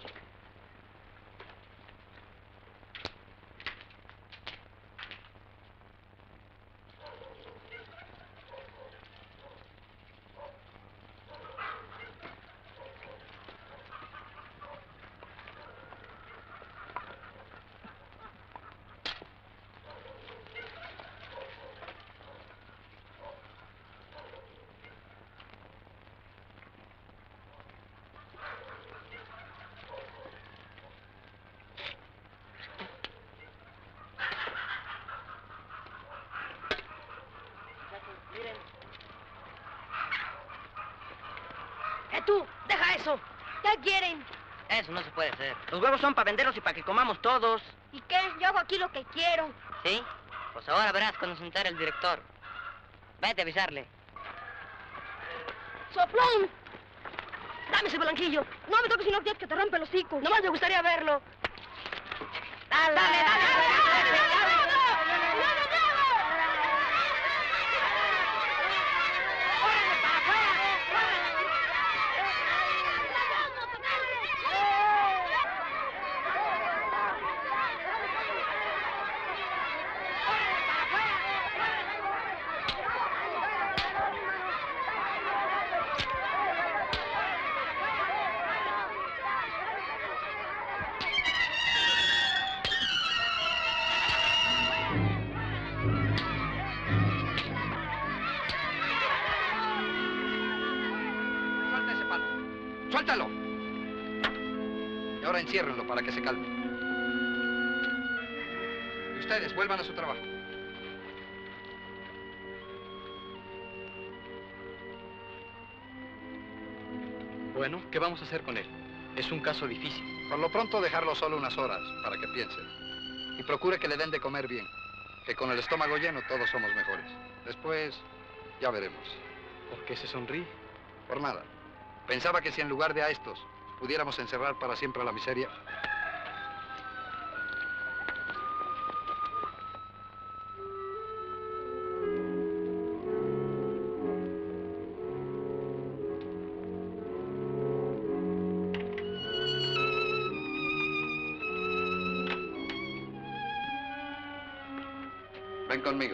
¡Eh, tú! ¡Deja eso! ¿Qué quieren? Eso no se puede hacer. Los huevos son para venderlos y para que comamos todos. ¿Y qué? Yo hago aquí lo que quiero. ¿Sí? Pues ahora verás cuando se entere el director. Vete a avisarle. ¡Soplón! Dame ese blanquillo. No me toques si no quieres que te rompe el hocico. Nomás me gustaría verlo. ¡Dale, dale, dale! dale, dale, dale. ¡Suéltalo! Y ahora enciérrenlo para que se calme. Y ustedes, vuelvan a su trabajo. Bueno, ¿qué vamos a hacer con él? Es un caso difícil. Por lo pronto, dejarlo solo unas horas para que piense. Y procure que le den de comer bien. Que con el estómago lleno todos somos mejores. Después, ya veremos. ¿Por qué se sonríe? Por nada. Pensaba que si en lugar de a estos pudiéramos encerrar para siempre a la miseria. Ven conmigo.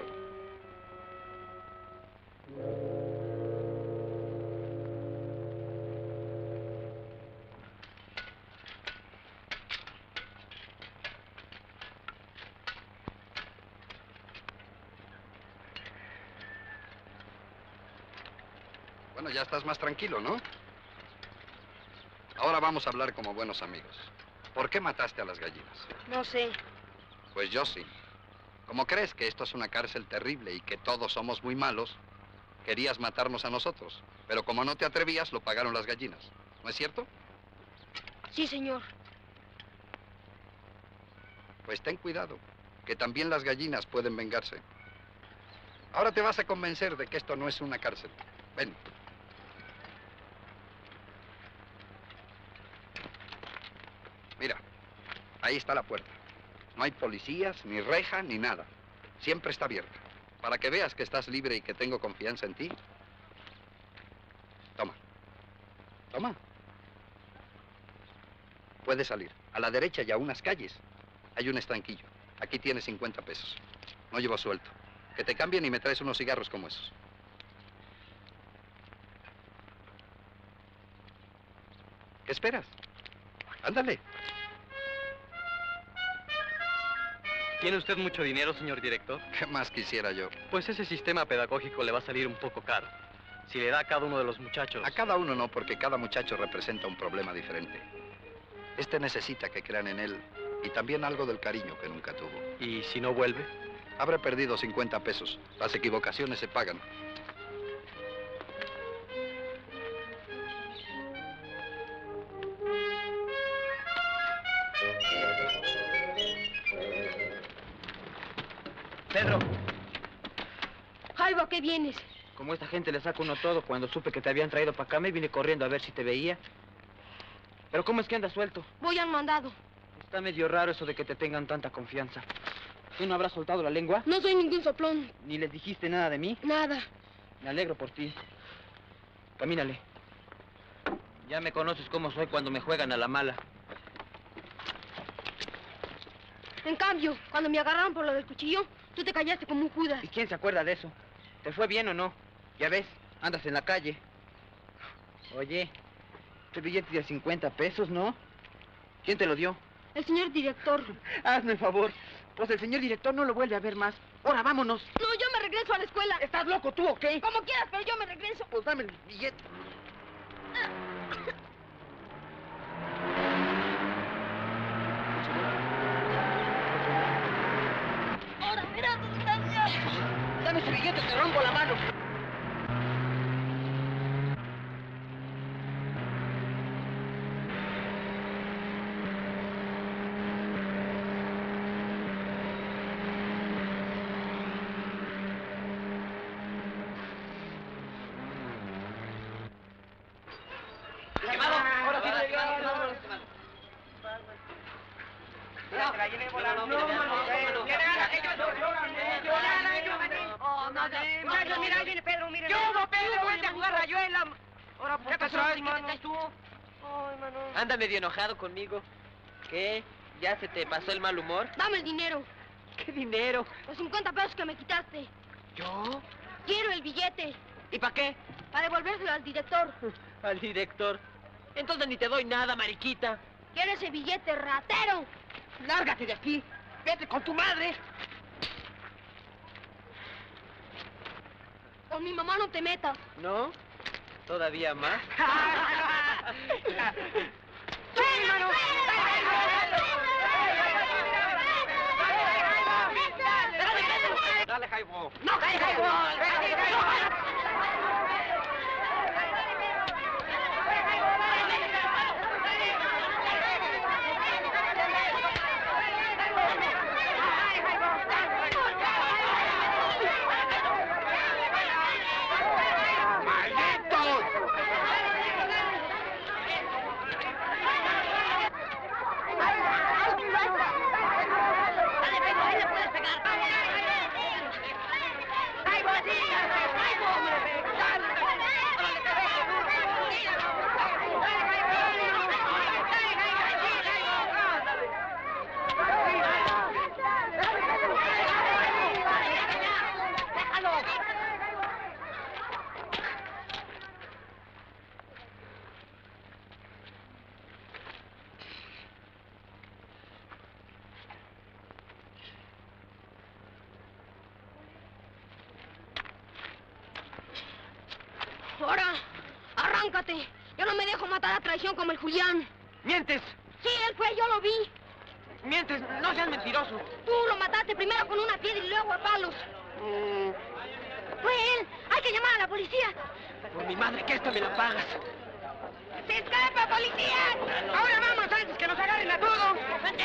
Bueno, ya estás más tranquilo, ¿no? Ahora vamos a hablar como buenos amigos. ¿Por qué mataste a las gallinas? No sé. Pues yo sí. Como crees que esto es una cárcel terrible y que todos somos muy malos, querías matarnos a nosotros. Pero como no te atrevías, lo pagaron las gallinas. ¿No es cierto? Sí, señor. Pues ten cuidado, que también las gallinas pueden vengarse. Ahora te vas a convencer de que esto no es una cárcel. Ven. Mira, ahí está la puerta. No hay policías, ni reja, ni nada. Siempre está abierta. Para que veas que estás libre y que tengo confianza en ti. Toma. Toma. Puedes salir. A la derecha y a unas calles hay un estanquillo. Aquí tienes cincuenta pesos. No llevo suelto. Que te cambien y me traes unos cigarros como esos. ¿Qué esperas? Ándale. ¿Tiene usted mucho dinero, señor director? ¿Qué más quisiera yo? Pues ese sistema pedagógico le va a salir un poco caro. Si le da a cada uno de los muchachos... A cada uno no, porque cada muchacho representa un problema diferente. Este necesita que crean en él y también algo del cariño que nunca tuvo. ¿Y si no vuelve? Habré perdido cincuenta pesos. Las equivocaciones se pagan. Pedro. Jaibo, ¿a qué vienes? Como esta gente le saca uno todo, cuando supe que te habían traído para acá, me vine corriendo a ver si te veía. Pero ¿cómo es que andas suelto? Voy al mandado. Está medio raro eso de que te tengan tanta confianza. ¿Tú no habrás soltado la lengua? No soy ningún soplón. ¿Ni les dijiste nada de mí? Nada. Me alegro por ti. Camínale. Ya me conoces cómo soy cuando me juegan a la mala. En cambio, cuando me agarraron por lo del cuchillo, tú te callaste como un Judas. ¿Y quién se acuerda de eso? ¿Te fue bien o no? Ya ves, andas en la calle. Oye, este billete de cincuenta pesos, ¿no? ¿Quién te lo dio? El señor director. Hazme el favor. Pues el señor director no lo vuelve a ver más. Ahora, vámonos. No, yo me regreso a la escuela. ¿Estás loco tú o qué? Como quieras, pero yo me regreso. Pues dame el billete. Ahora, mira, desgraciado. Dame ese billete, te rompo la mano. Mira, ahí viene Pedro, mira. ¿Qué hubo, Pedro? Vente a jugar rayuela. Ahora, ¿Qué pasó, hermano? ¿Qué tú? Ay, mano. Anda medio enojado conmigo. ¿Qué? ¿Ya se te pasó el mal humor? Dame el dinero. ¿Qué dinero? Los cincuenta pesos que me quitaste. ¿Yo? Quiero el billete. ¿Y para qué? Para devolvérselo al director. Al director. Entonces ni te doy nada, mariquita. Quiero ese billete, ratero. Lárgate de aquí. Vete con tu madre. Con mi mamá no te metas. ¿No? ¿Todavía más? ¡Sí, mano! Dale, Jaibo. ¡No, Jaibo! Ahora, arráncate. Yo no me dejo matar a traición como el Julián. ¡Mientes! Sí, él fue, yo lo vi. ¡Mientes! ¡No seas mentiroso! Tú lo mataste primero con una piedra y luego a palos. Mm. Fue él. Hay que llamar a la policía. Por mi madre, que esta me la pagas. ¡Se escapa, policía! Ahora vamos antes que nos agarren a todos.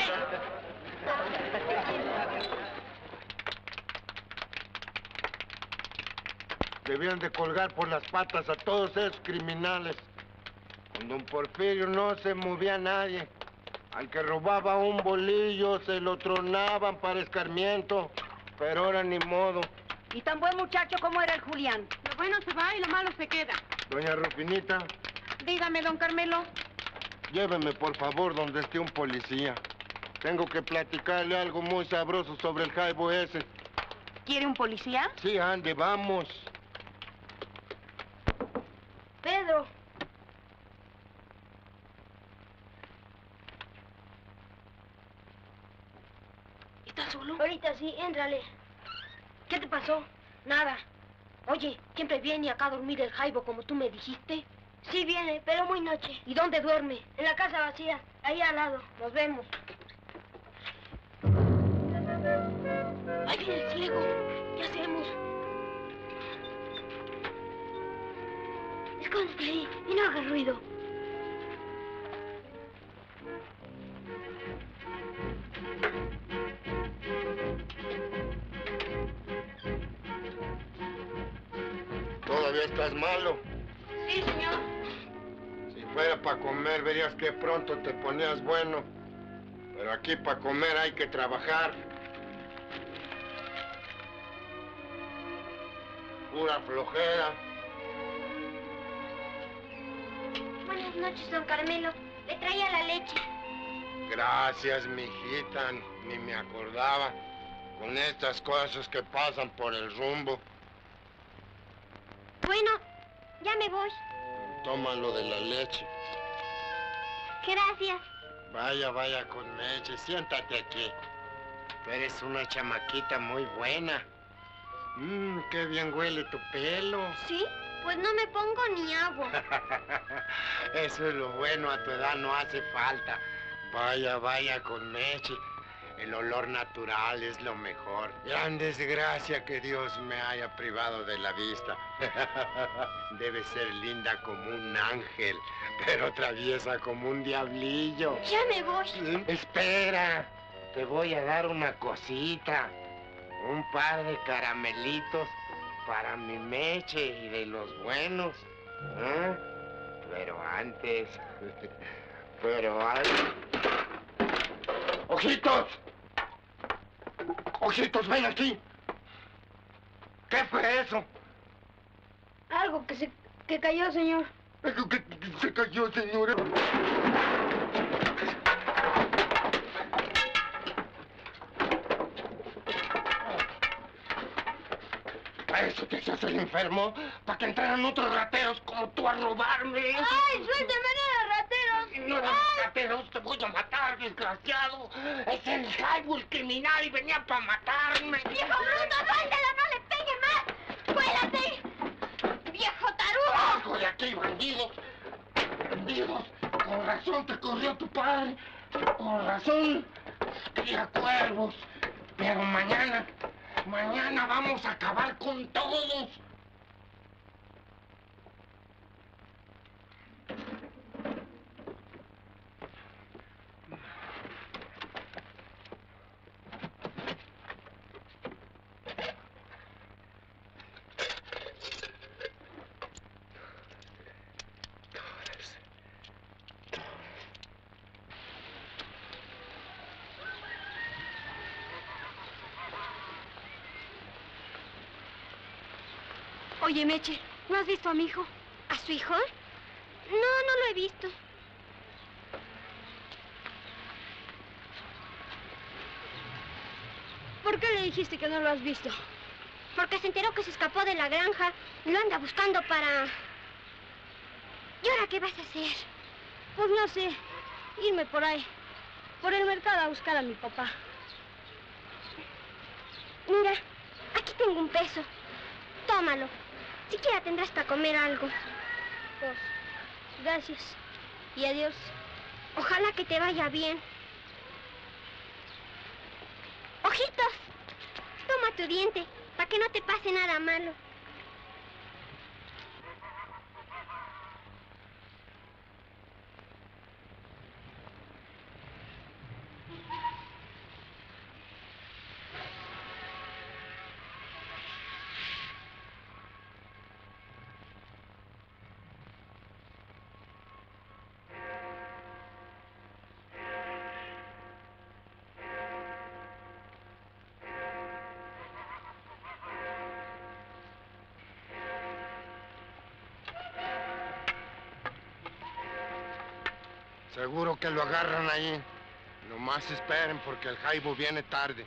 Debían de colgar por las patas a todos esos criminales. Con don Porfirio no se movía nadie. Al que robaba un bolillo se lo tronaban para escarmiento. Pero ahora ni modo. Y tan buen muchacho como era el Julián. Lo bueno se va y lo malo se queda. Doña Rufinita, Dígame, don Carmelo. lléveme por favor donde esté un policía. Tengo que platicarle algo muy sabroso sobre el Jaibo ese. ¿Quiere un policía? Sí, ande, vamos. Pedro. ¿Estás solo? Ahorita sí, éntrale. ¿Qué te pasó? Nada. Oye, ¿siempre viene acá a dormir el Jaibo como tú me dijiste? Sí viene, pero muy noche. ¿Y dónde duerme? En la casa vacía. Ahí al lado. Nos vemos. Ahí viene el ciego. ¿Qué hacemos? Escóndete ahí y no hagas ruido. ¿Todavía estás malo? Sí, señor. Si fuera para comer, verías que pronto te ponías bueno. Pero aquí para comer hay que trabajar. Pura flojera. Buenas noches, don Carmelo. Le traía la leche. Gracias, mijita. Ni me acordaba. Con estas cosas que pasan por el rumbo. Bueno, ya me voy. Toma lo de la leche. Gracias. Vaya, vaya con leche. Siéntate aquí. Tú eres una chamaquita muy buena. Mmm, qué bien huele tu pelo. ¿Sí? Pues no me pongo ni agua. Eso es lo bueno, a tu edad no hace falta. Vaya, vaya con leche. El olor natural es lo mejor. Gran desgracia que Dios me haya privado de la vista. Debe ser linda como un ángel, pero traviesa como un diablillo. Ya me voy. Espera, te voy a dar una cosita. Un par de caramelitos para mi Meche y de los buenos. ¿Eh? Pero antes... Pero antes... ¡Ojitos! ¡Ojitos, ven aquí! ¿Qué fue eso? Algo que se... que cayó, señor. Algo que, que se cayó, señora. ¿A eso te haces el enfermo? ¿Para que entraran otros rateros como tú a robarme? ¡Ay, suéltame, no eran rateros! Si no eran rateros, te voy a matar, desgraciado. Es el Jaibo, el criminal, y venía para matarme. ¡Viejo bruto, suéltalo, no le pegue más! ¡Cuélate! ¡Viejo tarugo! ¡Bajo de aquí, bandidos! ¡Bandidos! Con razón te corrió tu padre. Con razón. Cría cuervos. Pero mañana... Mañana vamos a acabar con todos. Oye, Meche, ¿no has visto a mi hijo? ¿A su hijo? No, no lo he visto. ¿Por qué le dijiste que no lo has visto? Porque se enteró que se escapó de la granja y lo anda buscando para... ¿Y ahora qué vas a hacer? Pues no sé, irme por ahí, por el mercado a buscar a mi papá. Mira, aquí tengo un peso. Tómalo. Siquiera tendrás para comer algo. Pues, gracias. Y adiós. Ojalá que te vaya bien. ¡Ojitos! Toma tu diente, para que no te pase nada malo. Seguro que lo agarran ahí. Nomás esperen porque el Jaibo viene tarde.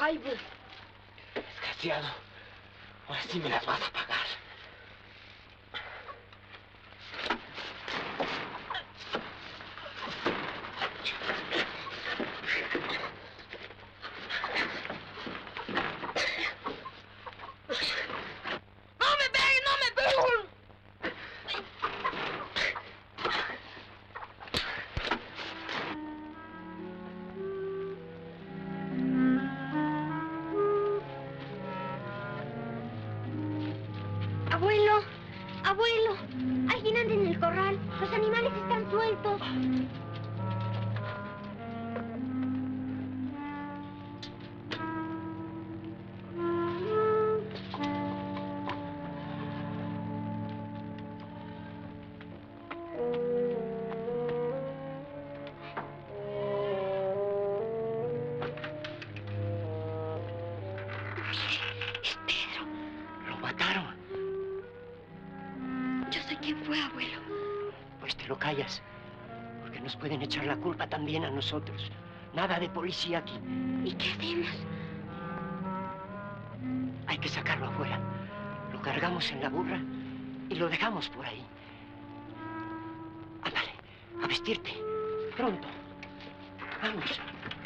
Jaibo. Desgraciado. Ahora sí me las vas a pagar. ¡No me peguen, no me peguen! Abuelo, abuelo, alguien anda en el corral. Los animales están sueltos. Es Pedro. Lo mataron. Yo sé quién fue, abuelo. Pues te lo callas. Porque nos pueden echar la culpa también a nosotros. Nada de policía aquí. ¿Y qué hacemos? Hay que sacarlo afuera. Lo cargamos en la burra y lo dejamos por ahí. Ándale, a vestirte. Pronto. Vamos.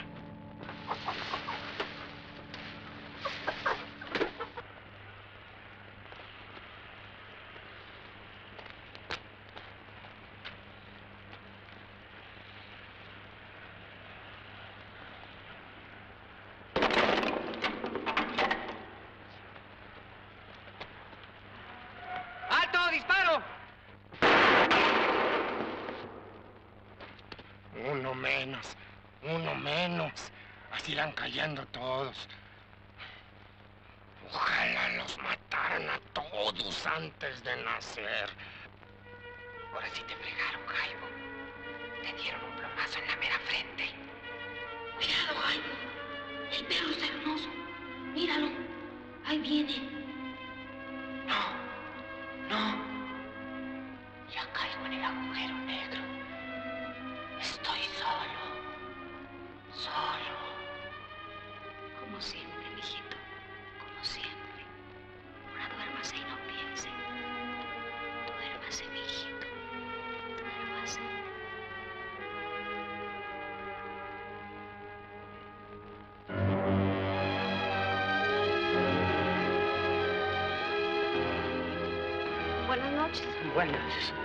¡Alto, disparo! Uno menos, uno menos. Así irán cayendo todos. Ojalá los mataran a todos antes de nacer. Ahora sí te fregaron, Jaibo. Te dieron un plomazo en la mera frente. Cuidado, Jaibo. El perro es hermoso. Míralo. Ahí viene. No, no. Ya caigo en el agujero negro. Estoy solo. Solo. Como siempre, mijito. Como siempre. Ahora duérmase y no piense. Duérmase, mijito. Duérmase. Buenas noches. Buenas.